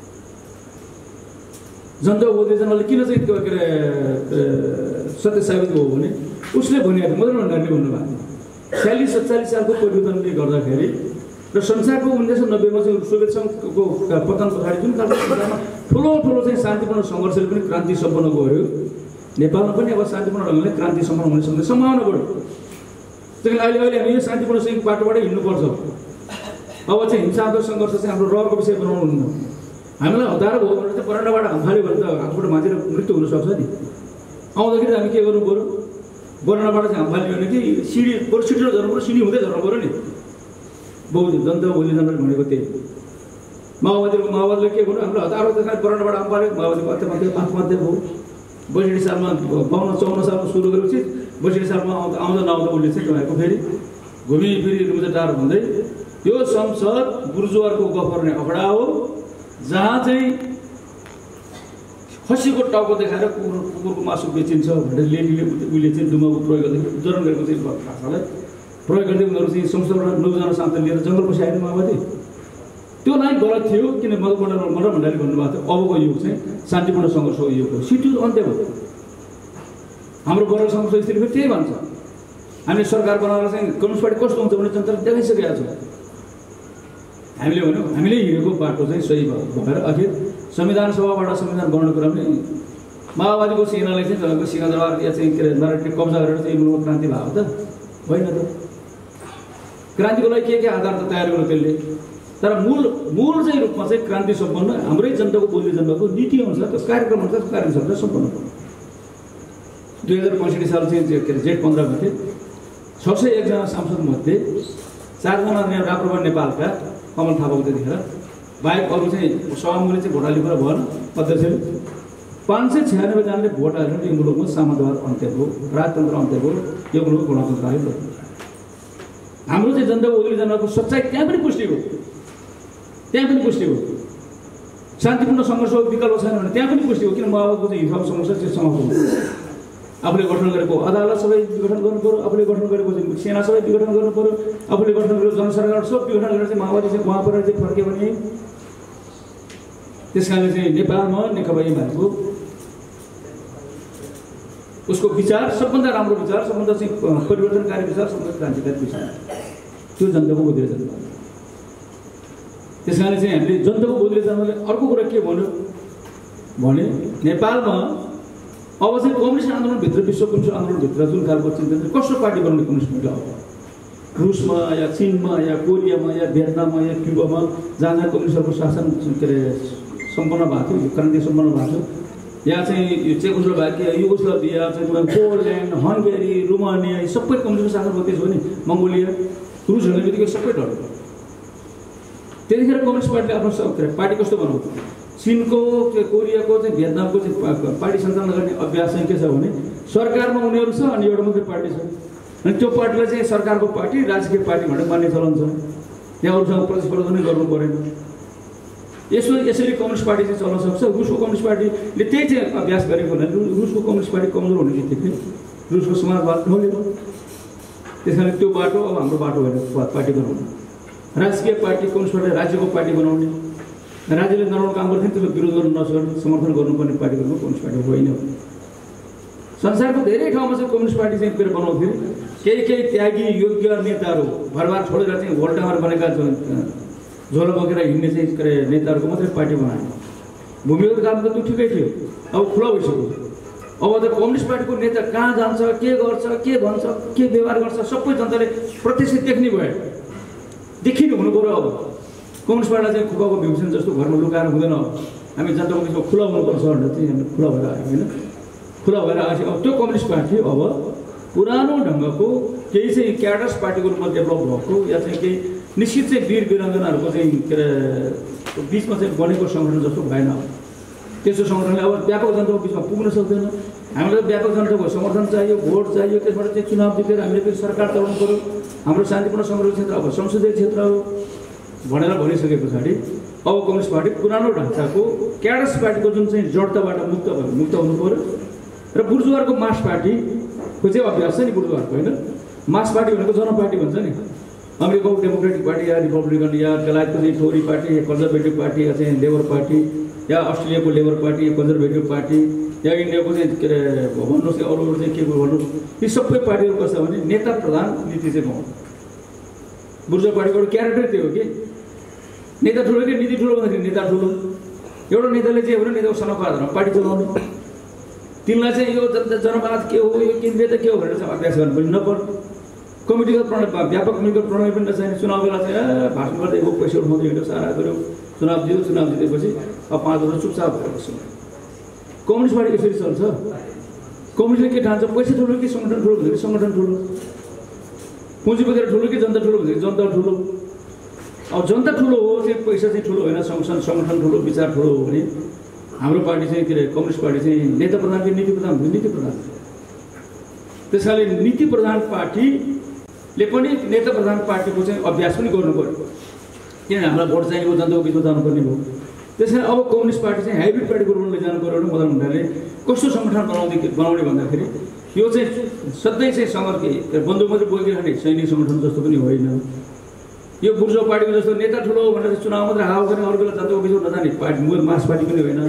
जनताको बोलीले जनवादले किन चाहिँ त्यो के अरे सत्य साबित भयो भने उसले भनेको मदन भण्डारीले भन्नुभएको छयालिस सत्तालिस सालको परिवर्तनले गर्दाखेरि र संसारको उन्नाइस सय नब्बेमा चाहिँ सोभियत सङ्घको पतन पछाडि जुन खालको ठुलो ठुलो चाहिँ शान्तिपूर्ण सङ्घर्षले पनि क्रान्ति सम्पन्न गर्यो नेपालमा पनि अब शान्तिपूर्ण ढङ्गले क्रान्ति सम्पन्न हुने सक्ने सम्भावना बढ्यो त्यही अहिले अहिले हामी यो शान्तिपूर्ण चाहिँ बाटोबाटै हिँड्नुपर्छ अब चाहिँ हिंसात्मक सङ्घर्ष चाहिँ हाम्रो रहरको विषय बनाउनु हुन्न हामीलाई हतार भयो भने चाहिँ बरन्डाबाट हाम्फाल्यो भने त हातबाट मान्छेले मृत्यु हुनसक्छ नि आउँदाखेरि हामी के गर्नु पऱ्यो बरन्डाबाट चाहिँ हामफाल्यो भने कि सिँढी बरु छिटो झर्नु पऱ्यो सिँढी हुँदै झर्नु पऱ्यो नि बहु जनता बोली जनता भनेको त्यही माओवादीको माओवादीले के भन्यो हाम्रो हतार हुँदाखेरि बरन्डाबाट हामफाल्यो माओवादीको आत्महत्या आत्महत्या भयो बैसठी सालमा बाउन्न चौन्न सालमा सुरु गरेपछि बैसठी सालमा आउँदा आउँदा नआउँदा उसले चाहिँ तपाईँको फेरि घुमी फिरी रुमजाटार भन्दै यो संसद बुर्जुवारको गफ गर्ने अखडा हो जहाँ चाहिँ खसीको टाउको देखाएर कुकुर कुकुरको मासु बेचिन्छ भनेर लेडीले उसले चाहिँ दुमाको प्रयोग गर्दै जरण गरेको चाहिँ भाषालाई प्रयोग गर्दै उनीहरू चाहिँ संसदबाट नौजना सांसद लिएर जङ्गल पसिआएन माओवादी त्यो लाइन गलत थियो किन मदन मदन भण्डारीले भन्नुभएको थियो अबको युग चाहिँ शान्तिपूर्ण सङ्घर्षको युग हो सिटु अन्त्य भयो हाम्रो गोर्खा सङ्घर्ष स्थिति फेरि त्यही भन्छ हामीले सरकार बनाएर चाहिँ कम्युनिस्ट पार्टी कस्तो हुन्छ भने जनताले देखाइसकेका छौँ हामीले भन्यौँ हामीले हिँडेको बाटो चाहिँ सही भएर आखिर संविधान सभाबाट संविधान बनाउनुको कुरा पनि माओवादीको सेनालाई चाहिँ तपाईँको सिंहदरबार या चाहिँ के अरे नरायण कब्जा गरेर चाहिँ मुलुकमा क्रान्ति भएको त होइन त क्रान्तिको लागि के के आधार त तयार गर्नु त्यसले तर मूल मूल चाहिँ रूपमा चाहिँ क्रान्ति सम्पन्न हाम्रै जनताको बोली जनताको नीति अनुसार त्यो कार्यक्रम अनुसार कार्यक्रम सम्पन्न भयो दुई हजार पैँसठी साल चाहिँ के अरे जेठ पन्ध्र गते छ सय एकजना सांसद मध्ये चारजना राप्रपा नेपालका कमल थापाको त्यतिखेर बाहेक अरू चाहिँ सभामुखले चाहिँ भोट हाल्ने कुरा भएन अध्यक्षले पाँच सय छ्यानब्बे जनाले भोट हालेर यो मुलुकमा सामन्तवाद अन्त्य भयो, राजतन्त्र अन्त्य भयो, यो मुलुक गणतन्त्र आयो। हाम्रो चाहिँ जनताको ओगली जनताको सच्चाइ त्यहाँ पनि पुष्टि हो, त्यहाँ पनि पुष्टि हो। शान्तिपूर्ण सङ्घर्ष विकल्प छैन भने त्यहाँ पनि पुष्टि हो। किन माओवादीको चाहिँ हिसाब समस्या चाहिँ समाप्त हो। आफूले गठन गरेको अदालत सबै विघटन गर्नु पर्यो, आफूले गठन गरेको चाहिँ सेना सबै विघटन गर्नु पर्यो, आफूले गठन गरेको जनसरकार सब विघटन गरेर चाहिँ माओवादी चाहिँ वहाँ पर चाहिँ फर्क्यो भने त्यस कारणले चाहिँ नेपालमा नेकपा एमालेको उसको विचार सबभन्दा राम्रो विचार, सबभन्दा चाहिँ परिवर्तनकारी विचार, सबभन्दा क्रान्तिकारी विचार त्यो जनताको बोधले जन्म। त्यस कारणले चाहिँ हामीले जनताको बोधले जन्मले अर्को कुरा के भन्यो भने नेपालमा अब चाहिँ कम्युनिस्ट आन्दोलनभित्र विश्व कम्युनिस्ट आन्दोलनभित्र जुन खालको चिन्तन कस्तो पार्टी बनाउने कम्युनिस्ट अब रुसमा या चीनमा या कोरियामा या भियतनाममा या क्युबामा जहाँ जहाँ कम्युनिस्टहरूको शासन के अरे सम्पन्न भएको थियो, क्रान्ति सम्पन्न भएको थियो, या चाहिँ यो चेकोस्लोभाकिया, युगोस्लाभिया, चाहिँ पोल्यान्ड, हङ्गेरी, रोमानिया यी सबै कम्युनिस्ट शासन भएको थियो नि, मङ्गोलिया, रुस भन्ने बित्तिकै सबै डर। त्यतिखेर कम्युनिस्ट पार्टीले आफ्नो पार्टी कस्तो बनाउँछ? चीनको, कोरियाको चाहिँ भियतनामको चाहिँ पार्टी सञ्चालन गर्ने अभ्यास चाहिँ के छ भने सरकारमा उनीहरू छ अनि एउटा मात्रै पार्टी छ अनि त्यो पार्टीलाई चाहिँ सरकारको पार्टी, राजकीय पार्टी भनेर मान्ने चलन छ। त्यहाँ अरूसँग प्रतिस्पर्धा नै गर्नु परेन। यसो यसरी कम्युनिस्ट पार्टी चाहिँ चल्न सक्छ। रुसको कम्युनिस्ट पार्टीले त्यही चाहिँ अभ्यास गरेको हुनाले रुसको कम्युनिस्ट पार्टी कमजोर हुने बित्तिकै रुसको समाजवाद ढल्यो। त्यस कारण त्यो बाटो अब हाम्रो बाटो भएर पार्टी बनाउने, राजकीय पार्टी कम्युनिस्ट पार्टी राज्यको पार्टी बनाउने, राज्यले नराम्रो काम गर्थ्यो त्यसको विरोध गर्न नसक्ने, समर्थन गर्नुपर्ने पार्टी गर्नु कम्युनिस्ट पार्टी होइन। संसारको धेरै ठाउँमा चाहिँ कम्युनिस्ट पार्टी चाहिँ फेरि बनाउँथ्यो। केही केही त्यागी योग्य नेताहरू घरबार छोडेर चाहिँ होल्टाहरू बनेका झोला बोकेर हिँड्ने चाहिँ के अरे नेताहरूको मात्रै पार्टी बनायो। भूमिगत काम त त्यो ठिकै थियो, अब खुला भइसक्यो। अब त कम्युनिस्ट पार्टीको नेता कहाँ जान्छ, के गर्छ, के भन्छ, के व्यवहार गर्छ सबै जनताले प्रत्यक्ष देख्ने भयो, देखिनु हुनु पऱ्यो। अब कम्युनिस्ट पार्टीलाई चाहिँ खुवाको भीमसेन जस्तो घरमा लुकाएर हुँदैन। हामी जनताको बिचमा खुला हुनुपर्छ भनेर चाहिँ हामी खुला भएर आयो होइन। खुला भएर आएपछि अब त्यो कम्युनिस्ट पार्टी अब पुरानो ढङ्गको केही चाहिँ क्याडर्स पार्टीको रूपमा डेभलप भएको या चाहिँ केही निश्चित चाहिँ वीर वीराङ्गनाहरूको चाहिँ के अरे बिचमा चाहिँ बनेको सङ्गठन जस्तो भएन। त्यसो सङ्गठनले अब व्यापक जनताको बिचमा पुग्न सक्दैन। हामीलाई व्यापक जनताको समर्थन चाहियो, भोट चाहियो, त्यसबाट चाहिँ चुनाव जितेर हामीले फेरि सरकार चलाउनु पऱ्यो। हाम्रो शान्तिपूर्ण सङ्घर्ष क्षेत्र अब संसदीय क्षेत्र हो भनेर भनिसके पछाडि अब कम्युनिस्ट पार्टी पुरानो ढाँचाको क्याडर्स पार्टीको जुन चाहिँ जडताबाट मुक्त भयो, मुक्त हुनु पऱ्यो र बुर्जुवारको मास पार्टीको चाहिँ अभ्यास छ नि बुर्जुवारको होइन। मास पार्टी भनेको जन पार्टी भन्छ नि। अमेरिकाको डेमोक्रेटिक पार्टी या रिपब्लिकन या बेलायतको चाहिँ टोरी पार्टी या कन्जर्भेटिभ पार्टी या चाहिँ लेबर पार्टी या अस्ट्रेलियाको लेबर पार्टी या कन्जर्भेटिभ पार्टी या इन्डियाको चाहिँ के अरे भन्नुहोस् कि अरू अरू चाहिँ के भन्नुहोस्, यी सबै पार्टीहरू कस्तो भने नेता प्रधान नीति चाहिँ पाउँछ। बुर्जुवा पार्टीको एउटा क्यारेक्टर त्यो हो कि नेता ठुलो कि नीति ठुलो भन्दाखेरि नेता ठुलो। एउटा नेताले चाहिँ हो नेताको सनकको आधारमा पार्टी चलाउने, तिनलाई चाहिँ यो जनता जनवाद के हो, यो केन्द्रीयता के हो भनेर चाहिँ अभ्यास गर्नु पनि नपर्ने। कमिटीगत प्रणाली, व्यापक कमिटीगत प्रणाली पनि नचाहिने। चुनाव बेला चाहिँ ए भाषण गर्दै हो, पैसा उठाउँदै हिँड्यो, सारा गऱ्यो, चुनाव जित्यो, चुनाव जितेपछि अब पाँच वर्ष चुपचाप भएर बस्यो। कम्युनिस्ट पार्टी यसरी चल्छ। कम्युनिस्टले के ठान्छ, पैसा ठुलो कि सङ्गठन ठुलो भनेदेखि सङ्गठन ठुलो, पुँजीपति ठुलो कि जनता ठुलो भनेदेखि जनता ठुलो। अब जनता ठुलो हो चाहिँ पैसा चाहिँ ठुलो होइन, सङ्गठन सङ्गठन ठुलो, विचार ठुलो हो भने हाम्रो पार्टी चाहिँ के अरे कम्युनिस्ट पार्टी चाहिँ नेता प्रधान कि नीति प्रधान नीति प्रधान। त्यस कारणले नीति प्रधान पार्टीले पनि नेता प्रधान पार्टीको चाहिँ अभ्यास पनि गर्नु पर्यो। किनभने हामीलाई भोट चाहिने भयो, जनताको बिचमा जानुपर्ने भयो। त्यस कारण अब कम्युनिस्ट पार्टी चाहिँ हाइब्रिड पार्टीको रूपमा लैजानु पर्यो भने मदन भण्डारीले कस्तो सङ्गठन बनाउँदै बनाउने भन्दाखेरि यो चाहिँ सधैँ चाहिँ सङ्घर्ष बन्दुक मात्रै बोकिरहने सैनिक सङ्गठन जस्तो पनि होइन। यो बुर्जुवा पार्टीको जस्तो नेता ठुलो भनेर चुनाव मात्रै हावा गर्ने, अरू बेला जनताको बिचमा नजाने पार्टी मास पार्टी पनि होइन।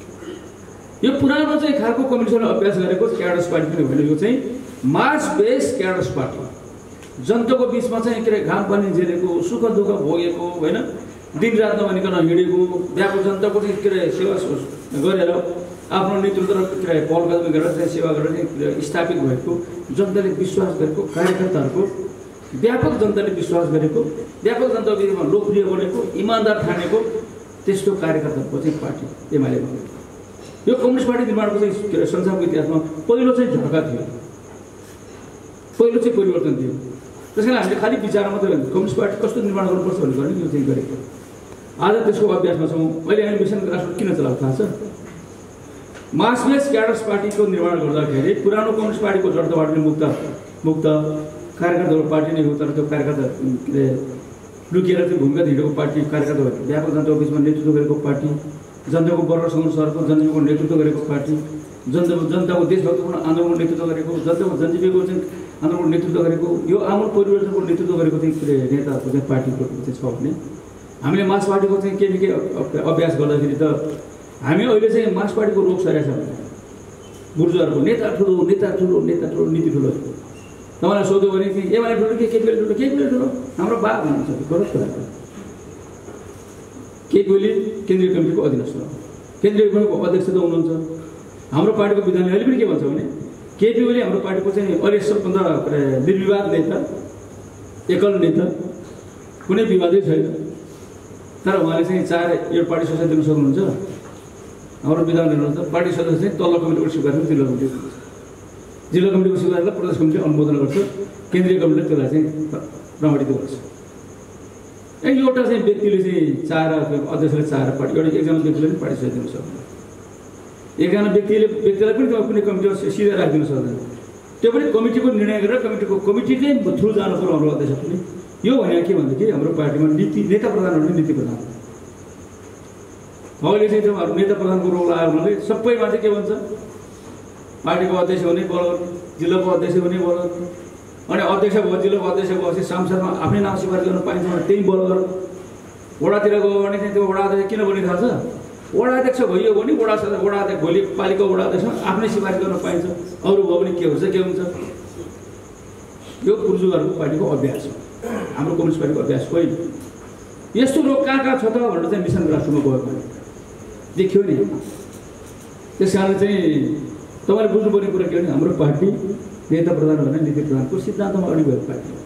यो पुरानो चाहिँ खालको कम्युनिस्टले अभ्यास गरेको क्याडर्स पार्टी पनि होइन। यो चाहिँ मास बेस क्याडर्स पार्टी, जनताको बिचमा चाहिँ के अरे घाम पानी झेलेको, सुख दुःख भोगेको होइन, दिन रात नभनिकन हिँडेको, व्यापक जनताको चाहिँ के अरे सेवा गरेर आफ्नो नेतृत्व के अरे पहल कदमी गरेर चाहिँ सेवा गरेर चाहिँ स्थापित भएको, जनताले विश्वास गरेको कार्यकर्ताहरूको, व्यापक जनताले विश्वास गरेको, व्यापक जनताको बिचमा लोकप्रिय बनेको, इमान्दार ठानेको त्यस्तो कार्यकर्ताहरूको चाहिँ पार्टी एमाले भयो। यो कम्युनिस्ट पार्टी निर्माणको चाहिँ के अरे संसारको इतिहासमा पहिलो चाहिँ झड्का थियो, पहिलो चाहिँ परिवर्तन थियो। त्यस कारण हामीले खालि विचार मात्रै कम्युनिस्ट पार्टी कस्तो निर्माण गर्नुपर्छ भनेर गर्ने यो चाहिँ गरेको। आज त्यसको अभ्यासमा छौँ। अहिले हामी मिसन राष्ट्र किन चलाएको थाहा छ? मासलेस क्याडर्स पार्टीको निर्माण गर्दाखेरि पुरानो कम्युनिस्ट पार्टीको जडताबाट नै मुक्त मुक्त कार्यकर्ताको पार्टी नै हो, तर त्यो कार्यकर्ता के अरे लुकेर त्यो भूमिका हिँडेको पार्टी, कार्यकर्ता व्यापक जनताको बिचमा नेतृत्व गरेको पार्टी, जनताको वर्ग संघर्षहरूको जनजीवनको नेतृत्व गरेको पार्टी, जनता जनताको देशभक्तिपूर्ण आन्दोलनको नेतृत्व गरेको, जनताको जनजीवनको चाहिँ आन्दोलनको नेतृत्व गरेको, यो आमूल परिवर्तनको नेतृत्व गरेको चाहिँ नेताहरूको चाहिँ पार्टीको चाहिँ छ भने हामीले मार्क्स पार्टीको चाहिँ के के अभ्यास गर्दाखेरि त हामी अहिले चाहिँ मार्क्स पार्टीको रोग सरेको छ। बुर्जुवाहरूको नेता ठुलो, नेता ठुलो, नेता ठुलो, नीति ठुलो। तपाईँलाई सोध्यो भने कि एमाले ठुलो के केपी ठुलो, केपी ठुलो, हाम्रो बा भन्नुहुन्छ गलत कुरा। केपी ओली केन्द्रीय कमिटीको अधीनस्थ, केन्द्रीय कमिटीको अध्यक्ष त हुनुहुन्छ। हाम्रो पार्टीको विधानले अहिले पनि के भन्छ भने केपी ओली हाम्रो पार्टीको चाहिँ अहिले सबभन्दा निर्विवाद नेता, एकल नेता, कुनै विवादै छैन। तर उहाँले चाहिँ चार यो पार्टी सदस्य दिन सक्नुहुन्छ। हाम्रो विधान दिनुहुन्छ पार्टी सदस्य चाहिँ तल्लो कमिटीको स्वीकार गर्छ, जिल्ला कमिटी जिल्ला कमिटीको स्वीकार गर्दा प्रदेश कमिटीले अनुमोदन गर्छ, केन्द्रीय कमिटीले त्यसलाई चाहिँ प्रमाणित गर्छ। एउटा चाहिँ व्यक्तिले चाहिँ चार अध्यक्षले चार पार्टी, एउटा एकजना व्यक्तिले पनि पार्टी सदस्य दिन सक्दैन। एकजना व्यक्तिले व्यक्तिलाई पनि कुनै कमिटीमा सिधा राखिदिन सक्दैन। त्यो पनि कमिटीको निर्णय गरेर कमिटीको कमिटीकै थ्रु जानु पर्यो हाम्रो अध्यक्ष पनि। यो भने के भन्दाखेरि हाम्रो पार्टीमा नीति नेता प्रधान हुने नीति प्रधान अहिले चाहिँ तपाईँहरू नेता प्रधानको रोल आयो भने सबैमा चाहिँ के भन्छ पार्टीको अध्यक्ष हुने बल, जिल्लाको अध्यक्ष हुने बल, अनि अध्यक्ष भयो जिल्लाको अध्यक्ष भएपछि सांसदमा आफ्नै नाम सिफारिस गर्न पाइन्छ भने त्यही बल गर। वडातिर गयो भने चाहिँ त्यो वडा अध्यक्ष किन बन्ने थाहा छ? वडा अध्यक्ष भइयो भने वडा वडा अध्यक्ष भोलि पालिका वडा अध्यक्षमा आफ्नै सिफारिस गर्न पाइन्छ, अरू भयो भने के हुन्छ के हुन्छ। यो पुर्जुगारको पार्टीको अभ्यास हो, हाम्रो कम्युनिस्ट पार्टीको अभ्यास होइन। यस्तो रोग कहाँ कहाँ छ त भनेर चाहिँ मिसन राष्ट्रमा गयो भने देखियो नि। त्यस कारण चाहिँ तपाईँले बुझ्नुपर्ने कुरा के भने हाम्रो पार्टी नेता प्रधान भने नीति प्रधानको सिद्धान्तमा अडिग भएको पार्टी हो।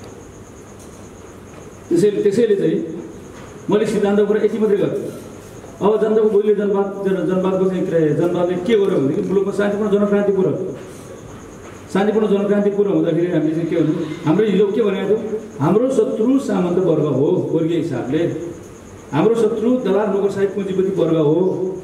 त्यसैले त्यसैले चाहिँ मैले सिद्धान्तको कुरा यति मात्रै गर्छु। अब जनताको बोलीले जनवाद जनवादको चाहिँ जनवादले के गर्यो भनेदेखि मुलुकमा शान्तिपूर्ण जनक्रान्ति पुरा शान्तिपूर्ण जनक्रान्ति पुरा हुँदाखेरि हामीले चाहिँ के भन्नु, हाम्रो हिजो के भनेको थियो, हाम्रो शत्रु सामन्त वर्ग हो वर्गीय हिसाबले, हाम्रो शत्रु दलाल नोकरशाही पुँजीपति वर्ग हो।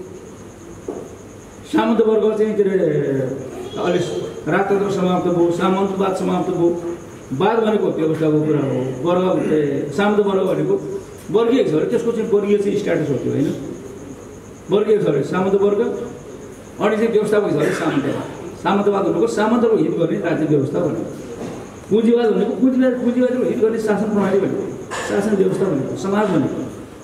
सामन्त वर्ग चाहिँ के अरे अहिले राजतन्त्र समाप्त भयो, सामन्तवाद समाप्त भयो। वाद भनेको व्यवस्थाको कुरा हो, वर्ग सामन्त वर्ग भनेको वर्गीय छ अरे त्यसको चाहिँ वर्गीय चाहिँ स्ट्याटस हो त्यो होइन, वर्गीय छ अरे सामन्त वर्ग। अनि चाहिँ व्यवस्थाको हिसाबले सामन्तवाद, सामन्तवाद भनेको सामन्तको हित गर्ने राज्य व्यवस्था भनेको, पुँजीवाद भनेको पुँजीवाद पुँजीवादको हित गर्ने शासन प्रणाली भनेको, शासन व्यवस्था भनेको, समाज भनेको।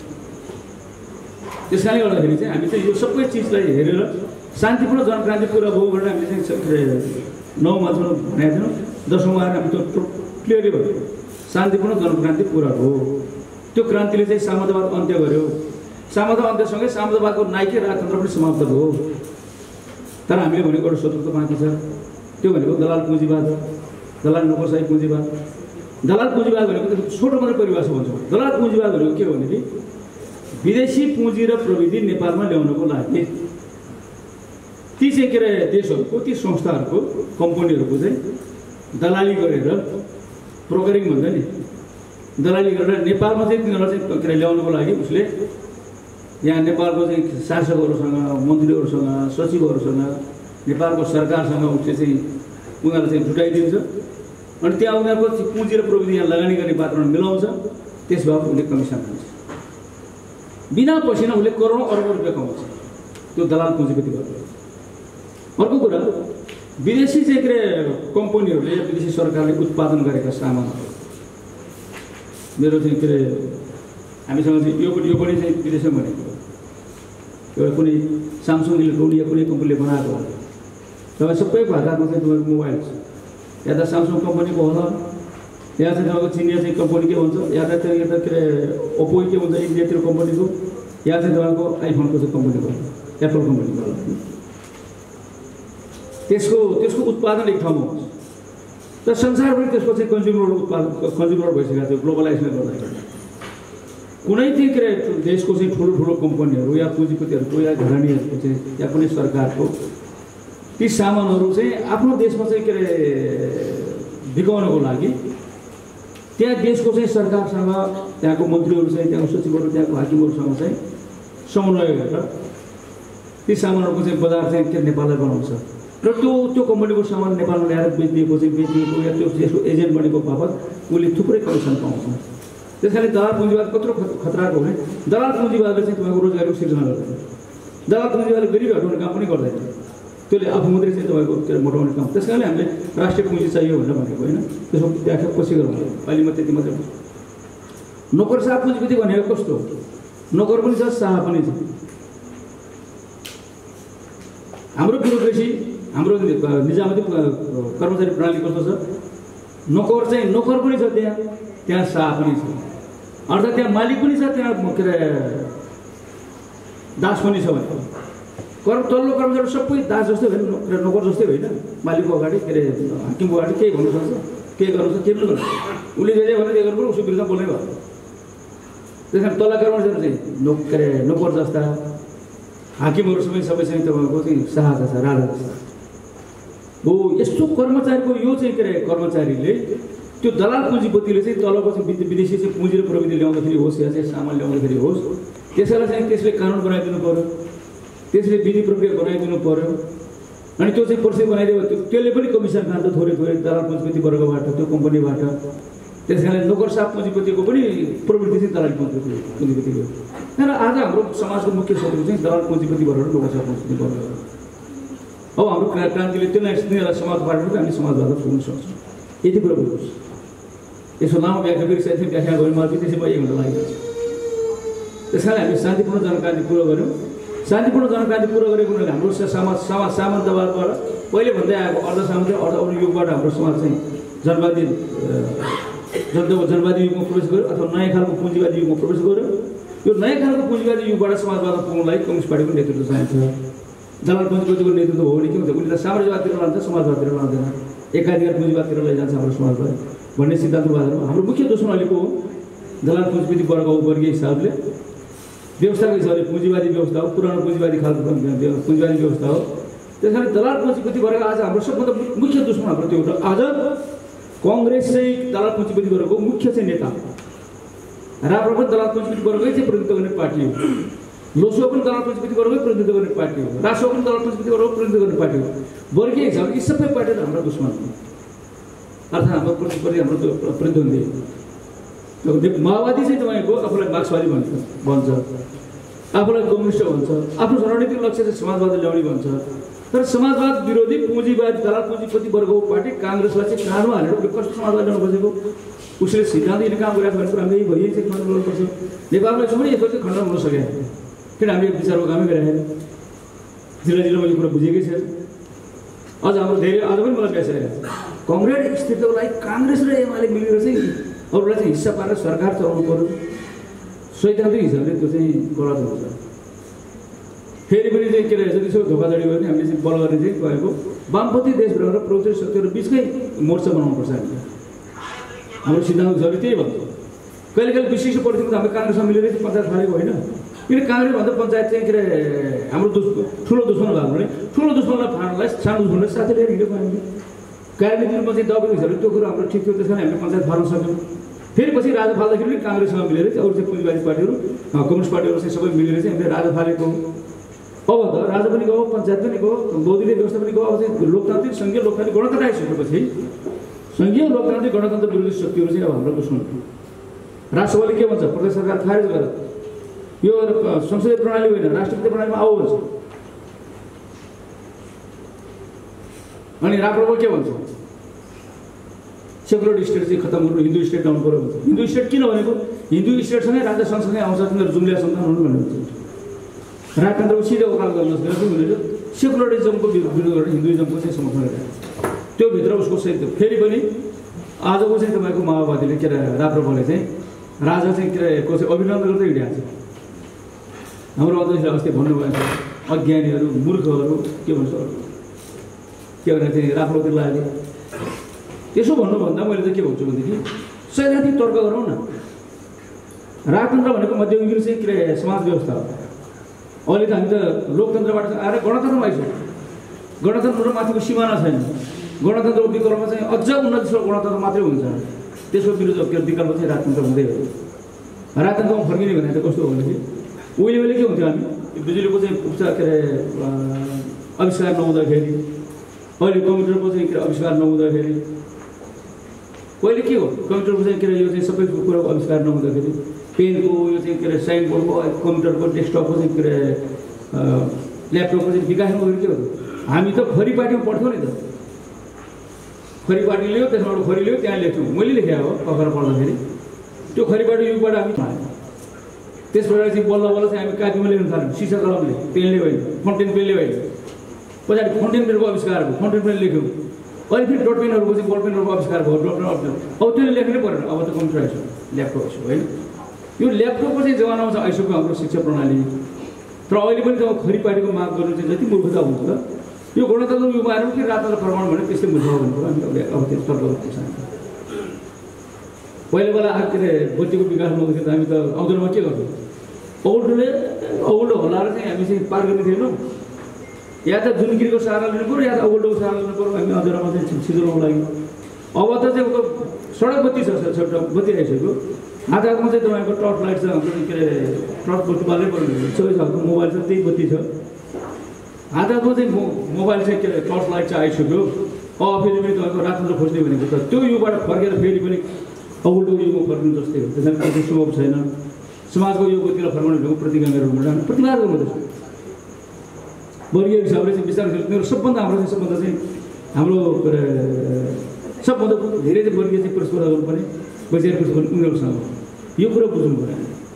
त्यस कारणले गर्दाखेरि चाहिँ हामी चाहिँ यो सबै चिजलाई हेरेर शान्तिपूर्ण जनक्रान्ति पुरा भयो भनेर हामीले चाहिँ नौमा छौँ भनेको थियौँ। दसौँमा आएर हामी त्यो क्लियरली भयो शान्तिपूर्ण जनक्रान्ति पुरा हो। त्यो क्रान्तिले चाहिँ सामन्तवाद अन्त्य गर्यो। सामन्तवाद अन्त्यसँगै सामन्तवादको नाइके राजतन्त्र पनि समाप्त भयो। तर हामीले भनेको एउटा शत्रु त बाँकी छ, त्यो भनेको दलाल पुँजीवाद, दलाल नोकरशाही पुँजीवाद। दलाल पुँजीवाद भनेको छोटो मात्रै परिभाषा भन्छ। दलाल पुँजीवाद भनेको के हो भनेदेखि विदेशी पुँजी र प्रविधि नेपालमा ल्याउनको लागि ती चाहिँ के अरे देशहरूको ती संस्थाहरूको कम्पनीहरूको चाहिँ दलाली गरेर ब्रोकरिङ भन्छ नि, दलाली गरेर नेपालमा चाहिँ तिनीहरूलाई चाहिँ के अरे ल्याउनको लागि उसले यहाँ नेपालको चाहिँ शासकहरूसँग, मन्त्रीहरूसँग, सचिवहरूसँग, नेपालको सरकारसँग उसले चाहिँ उनीहरूलाई चाहिँ जुटाइदिन्छ। अनि त्यहाँ उनीहरूको पुँजी र प्रविधि यहाँ लगानी गर्ने वातावरण मिलाउँछ। त्यस भए उसले कमिसन खान्छ। बिना पसिना उसले करोडौँ अरबौँ रुपियाँ कमाउँछ त्यो दलाल पुँजीपति गर्छ। अर्को कुरा विदेशी चाहिँ के अरे कम्पनीहरूले विदेशी सरकारले उत्पादन गरेका सामानहरू, मेरो चाहिँ के अरे हामीसँग चाहिँ यो पनि यो पनि चाहिँ विदेशमा भनेको एउटा कुनै सामसुङ इलेक्ट्रोनिक या कुनै कम्पनीले बनाएको हो। तपाईँ सबै भाकामा चाहिँ तपाईँको मोबाइल छ, या त सामसुङ कम्पनीको होला, या चाहिँ तपाईँको चिनिया चाहिँ कम्पनी के भन्छ, या त त्यो त के अरे ओप्पो के भन्छ इन्डियातिर कम्पनीको, या चाहिँ तपाईँको आइफोनको चाहिँ कम्पनीको, एप्पल कम्पनीको होला। त्यसको त्यसको उत्पादन एक ठाउँमा हुन्छ तर संसारभरि त्यसको चाहिँ कन्ज्युमर उत्पादन कन्ज्युमर भइसकेको थियो ग्लोबलाइजेसनले गर्दाखेरि। कुनै चाहिँ के अरे देशको चाहिँ ठुलो ठुलो कम्पनीहरू या पुँजीपतिहरूको या घरानीहरूको चाहिँ या कुनै सरकारको ती सामानहरू चाहिँ आफ्नो देशमा चाहिँ के अरे बिकाउनको लागि त्यहाँ देशको चाहिँ सरकारसँग, त्यहाँको मन्त्रीहरू चाहिँ, त्यहाँको सचिवहरू, त्यहाँको हाकिमहरूसँग चाहिँ समन्वय गरेर ती सामानहरूको चाहिँ बजार चाहिँ के नेपाललाई बनाउँछ र त्यो त्यो कम्पनीको सामान नेपालमा ल्याएर बेचिदिएको चाहिँ बेचिदिएको या त्यो त्यसको एजेन्ट बनेको बापत उसले थुप्रै कमिसन पाउँछ। त्यस कारणले दलाल पुँजीवाद कत्रो खतराको हुने दलाल पुँजीवादले चाहिँ तपाईँको रोजगारीको सिर्जना गर्दैन। दलाल पुँजीवादले गरिबी हटाउने काम पनि गर्दैन। त्यसले आफू मात्रै चाहिँ तपाईँको त्यो मोटाउने काम। त्यस कारणले हामीले राष्ट्रिय पुँजी चाहियो भनेर भनेको होइन। त्यसको व्याख्या पछि गरौँ। अहिले म त्यति मात्रै नोकरशाह पुँजीपति भनेको कस्तो हो? नोकर पनि छ शाह पनि छ। हाम्रो ब्युरोक्रेसी हाम्रो निजामती कर्मचारी प्रणाली कस्तो छ? नोकर चाहिँ नोकर पनि छ त्यहाँ त्यहाँ शाह पनि छ अर्थात् त्यहाँ मालिक पनि छ त्यहाँ के अरे दास पनि छ भने कर्म तल्लो कर्मचारी सबै दास जस्तै होइन नोकर जस्तै होइन। मालिकको अगाडि के अरे हाकिमको अगाडि केही भन्नु सक्छ के गर्नु छ के पनि गर्नु उसले जे जे भने त्यो गर्नु उसको विरुद्ध बोल्नै भयो। त्यस कारण तल्ला कर्मचारी चाहिँ नो के अरे नोकर जस्ता हाकिमहरू सबै सबै चाहिँ तपाईँको चाहिँ शाह जस्ता राजा जस्ता हो। यस्तो कर्मचारीको यो चाहिँ के अरे कर्मचारीले त्यो दलाल पुँजीपतिले चाहिँ तलको चाहिँ विदेशी चाहिँ पुँजी र प्रविधि ल्याउँदाखेरि होस् या चाहिँ सामान ल्याउँदाखेरि होस् त्यसैलाई चाहिँ त्यसले कानुन बनाइदिनु पऱ्यो त्यसले विधि प्रक्रिया बनाइदिनु पऱ्यो अनि त्यो चाहिँ प्रोसेस बनाइदियो त्यसले पनि कमिसन खान्छ थोरै थोरै दलाल पुँजीपति वर्गबाट त्यो कम्पनीबाट। त्यस कारणले नोकरशाह पुँजीपतिको पनि प्रवृत्ति चाहिँ दलाल पुँजीपति पुँजीपतिको र आज हाम्रो समाजको मुख्य शत्रु चाहिँ दलाल पुँजीपति वर्ग र नोकरशाह पुँजीपति वर्ग। अब हाम्रो क्रान्तिले त्यसलाई समाजबाट पनि हामी समाजवाद पुग्न सक्छौँ। यति कुरा बुझ्नुहोस्। यसो लामो व्याख्या फेरि साथै व्याख्या गऱ्यो मलाई त्यसै म एक घन्टा लागिरहेको छु। त्यस कारण हामी शान्तिपूर्ण जनक्रान्ति पुरा गऱ्यौँ। शान्तिपूर्ण जनक्रान्ति पुरा गरेको हुनाले हाम्रो समाज समाज सामन्तवादबाट पहिले भन्दै आएको अर्ध सामन्त अर्ध अरू युगबाट हाम्रो समाज चाहिँ जनवादी जब जनवादी युगमा प्रवेश गर्यो अथवा नयाँ खालको पुँजीवादी युगमा प्रवेश गर्यो। यो नयाँ खालको पुँजीवादी युगबाट समाजवादमा पुग्नलाई कम्युनिस्ट पार्टीको नेतृत्व चाहिन्छ। दलाल पुँजीपतिको नेतृत्व हो भने के हुन्छ उनीहरूलाई साम्राज्यवादतिर लान्छ समाजवादतिर लाँदैन एकाधिकार पुँजीवादतिर लैजान्छ हाम्रो समाजलाई भन्ने सिद्धान्तवादहरू हाम्रो मुख्य दुश्मन अहिलेको हो। दलाल पुँजीपति वर्ग हो वर्गीय हिसाबले व्यवस्थाको हिसाबले पुँजीवादी व्यवस्था हो पुरानो पुँजीवादी खालको पुँजीवादी व्यवस्था हो। त्यस कारण दलाल पुँजीपति वर्ग आज हाम्रो सबभन्दा मुख्य दुश्मन हाम्रो त्यो हो। आज कङ्ग्रेस चाहिँ दलाल पुँजीपति वर्गको मुख्य चाहिँ नेता राप्रपा पनि दलाल पुँजीपति वर्गकै चाहिँ प्रतिनिधित्व गर्ने पार्टी हो। लोसो पनि दलाल पुँजीपति वर्गकै प्रतिनिधित्व गर्ने पार्टी हो। रासो पनि दलाल पुँजीपति वर्गको प्रतिनिधित्व गर्ने पार्टी हो। वर्गीय हिसाबले यी सबै पार्टीहरू हाम्रो दुश्मन हो अर्थात् हाम्रो प्रतिस्पर्धी हाम्रो प्रतिद्वन्दी। माओवादी चाहिँ तपाईँको आफूलाई मार्क्सवादी भन्छ भन्छ आफूलाई कम्युनिस्ट भन्छ आफ्नो रणनीतिक लक्ष्य चाहिँ समाजवाद ल्याउने भन्छ। तर समाजवाद विरोधी पुँजीवादी दलाल पुँजीपति वर्गको पार्टी काङ्ग्रेसलाई चाहिँ काँडमा हालेर उसले कस्तो समाजवाद ल्याउनु खोजेको उसले सिद्धान्त यिनी काम गरिरहेको भने हामी भइ चाहिँ खण्डन गर्नुपर्छ। नेपालमा यसो पनि यसो चाहिँ खण्डन हुन सकेन किन हामीले विचारको कामै गरिरहेको जिल्ला जिल्लामा यो कुरा बुझेकै छैन। अझ हाम्रो धेरै आज पनि मलाई बेसिरहेको छ कङ्ग्रेस अस्तित्वलाई काङ्ग्रेस र एमाले मिलेर चाहिँ अरूलाई चाहिँ हिस्सा पारेर सरकार चलाउनु पर्यो सैद्धान्तिक हिसाबले त्यो चाहिँ गलत हुन्छ। फेरि पनि चाहिँ के रहेछ त्यसो धोकाधडी भयो भने हामीले चाहिँ बल गर्ने चाहिँ गएको वामपन्थी देशबाट र प्रगतिशील शक्तिहरू बिचकै मोर्चा बनाउनुपर्छ। हामीले हाम्रो सिद्धान्त हिसाबले त्यही भन्छ। कहिले कहिले विशिष्ट परिस्थितिमा हामीले काङ्ग्रेसमा मिलेर चाहिँ पञ्चायत फालेको होइन किन काङ्ग्रेसभन्दा पञ्चायत चाहिँ के अरे हाम्रो दुस् ठुलो दुश्मन भएको भने ठुलो दुश्मनलाई फाड्नलाई सानो दुश्मनलाई साथै लिएर हिँडेको हामीले कार्यनीतिमा चाहिँ दबाईको हिसाबले त्यो कुरो हाम्रो ठिक थियो। त्यस कारण हामीले पञ्चायत फाल्न सक्यौँ। फेरि पछि राजा फाल्दाखेरि पनि काङ्ग्रेससँग मिलेर चाहिँ अरू चाहिँ पुँजीवादी पार्टीहरू कम्युनिस्ट पार्टीहरू चाहिँ सबै मिलेर चाहिँ हामीले राजा फालेको। अब त राजा पनि गयो पञ्चायत पनि गयो बौद्धिक व्यवस्था पनि गयो। अब चाहिँ लोकतान्त्रिक सङ्घीय लोकतान्त्रिक गणतन्त्र आइसकेपछि सङ्घीय लोकतान्त्रिक गणतन्त्र विरोधी शक्तिहरू चाहिँ अब हाम्रो दुश्मन। राष्ट्रपतिले के भन्छ प्रदेश सरकार खारेज गर यो संसदीय प्रणाली होइन राष्ट्रपति प्रणालीमा आऊ भन्छ। अनि राप्रपा के भन्छ सेकुलर स्टेट चाहिँ खत्तम गर्नु हिन्दू स्टेट आउनु पऱ्यो भन्छ। हिन्दू स्टेट किन भनेको हिन्दू स्टेटसँगै राज्य सँगसँगै आउँछ तिनीहरू जुम्लिया सन्तान हुनु भन्ने हुन्छ। राजतन्त्रको सिधै वकाल गर्नुहोस् भनेर के भनेर सेकुलरिजमको विरोध गरेर हिन्दुइजमको चाहिँ समर्थन गरेर त्यो भित्र उसको सहित फेरि पनि आजको चाहिँ तपाईँको माओवादीले के अरे राप्रपाले चाहिँ राजा चाहिँ के अरे को चाहिँ अभिनन्दन गर्दै हिँडिरहेको छ। हाम्रो अध्यक्षले अस्ति भन्नुभएको छ अज्ञानीहरू मूर्खहरू के भन्छ के भनेर चाहिँ राप्रपातिर लाग्यो। त्यसो भन्नुभन्दा मैले चाहिँ के भन्छु भनेदेखि सैद्धान्तिक तर्क गरौँ न। राजतन्त्र भनेको मध्ययुगीन चाहिँ के अरे समाज व्यवस्था हो। अहिले त हामी त लोकतन्त्रबाट आएर गणतन्त्रमा आइसक्यो। गणतन्त्र माथिको सिमाना छैन। गणतन्त्रको विकल्पमा चाहिँ अझ उन्नतिशील गणतन्त्र मात्रै हुन्छ। त्यसको विरुद्ध विकल्प चाहिँ राजतन्त्र हुँदै हो। राजतन्त्रमा फर्किने भने त कस्तो हो भनेदेखि उहिले उहिले के हुन्थ्यो हामी बिजुलीको चाहिँ उपचार के अरे आविष्कार नहुँदाखेरि अहिले कम्प्युटरको चाहिँ के अरे आविष्कार नहुँदाखेरि पहिले के हो कम्प्युटरको चाहिँ के अरे यो चाहिँ सबै कुराको आविष्कार नहुँदाखेरि पेनको यो चाहिँ के अरे साइन बोर्डको कम्प्युटरको डेस्कटपको चाहिँ के अरे ल्यापटपको चाहिँ विकास नहुँदाखेरि के हो हामी त खरीपाटीमा पढ्थ्यौँ नि त खरीपाटी ल्यायो त्यसबाट खरी ल्यायो त्यहाँ लेख्थ्यौँ मैले लेखेँ हो कखर पढ्दाखेरि त्यो खरीपाटी युगबाट हामी त्यसबाट चाहिँ बल्ल बल्ल चाहिँ हामी कापीमा लेख्न थाल्यौँ सिसा कलमले पेनले होइन फाउन्टेन पेनले होइन पछाडि फाउन्टेन पेनको आविष्कार भयो फाउन्टेन पेन लेख्यौँ अहिले फेरि डट पेनहरूको चाहिँ बल पेनहरूको आविष्कार भयो डट पेन अब त्यसले लेख्नै परेन अब त कम्प्युटर आइसक्यो ल्यापटप आइसक्यो होइन यो ल्यापटपको चाहिँ जमानामा चाहिँ आइसक्यो हाम्रो शिक्षा प्रणाली तर अहिले पनि जब खरीपाटीको माग गर्नु चाहिँ जति मूर्खता हुन्छ त यो गणतन्त्र युगमा आएर कि रातको प्रमाण भने त्यस्तै मूर्ख भन्नु पऱ्यो हामी अब त्यो तर्क पहिला बेला के अरे बत्तीको विकास नहुँदाखेरि त हामी त आउँदैनमा के गर्छौँ औल्डोले औल्डो होला र चाहिँ हामी चाहिँ पार गर्ने थिएनौँ या त जुनगिरीको सहारा लिनु पऱ्यो या त औल्डोको सहारा लिनु पऱ्यो हामी आउँदैनमा चाहिँ छिटो लागि अब त चाहिँ सडक बत्ती छ छोटो बत्ती आइसक्यो हात हातमा चाहिँ तपाईँको टर्च लाइट छ हाम्रो के अरे टर्च बत्ती बाल्नै पर्ने सबै छ मोबाइल छ त्यही बत्ती छ हात हातमा चाहिँ मो मोबाइल चाहिँ के अरे टर्च लाइट चाहिँ आइसक्यो अब फेरि पनि तपाईँको रातमा खोज्ने भनेको त त्यो युगबाट फर्केर फेरि पनि औल्डो युगमा फर्किनु जस्तै हो त्यसमा कुनै सम्भव छैन समाजको योगतिर फर्काउने भनेको प्रतिज्ञा गरेर प्रतिवाद गर्नुपर्छ वर्गीय हिसाबले चाहिँ विस्तार मेरो सबभन्दा हाम्रो चाहिँ सबभन्दा चाहिँ हाम्रो सबभन्दा धेरै चाहिँ वर्गीय चाहिँ प्रतिस्पर्धा गर्नुपर्ने वैचारिक प्रतिस्पर्धा उनीहरूसँग यो कुरा बुझ्नु पऱ्यो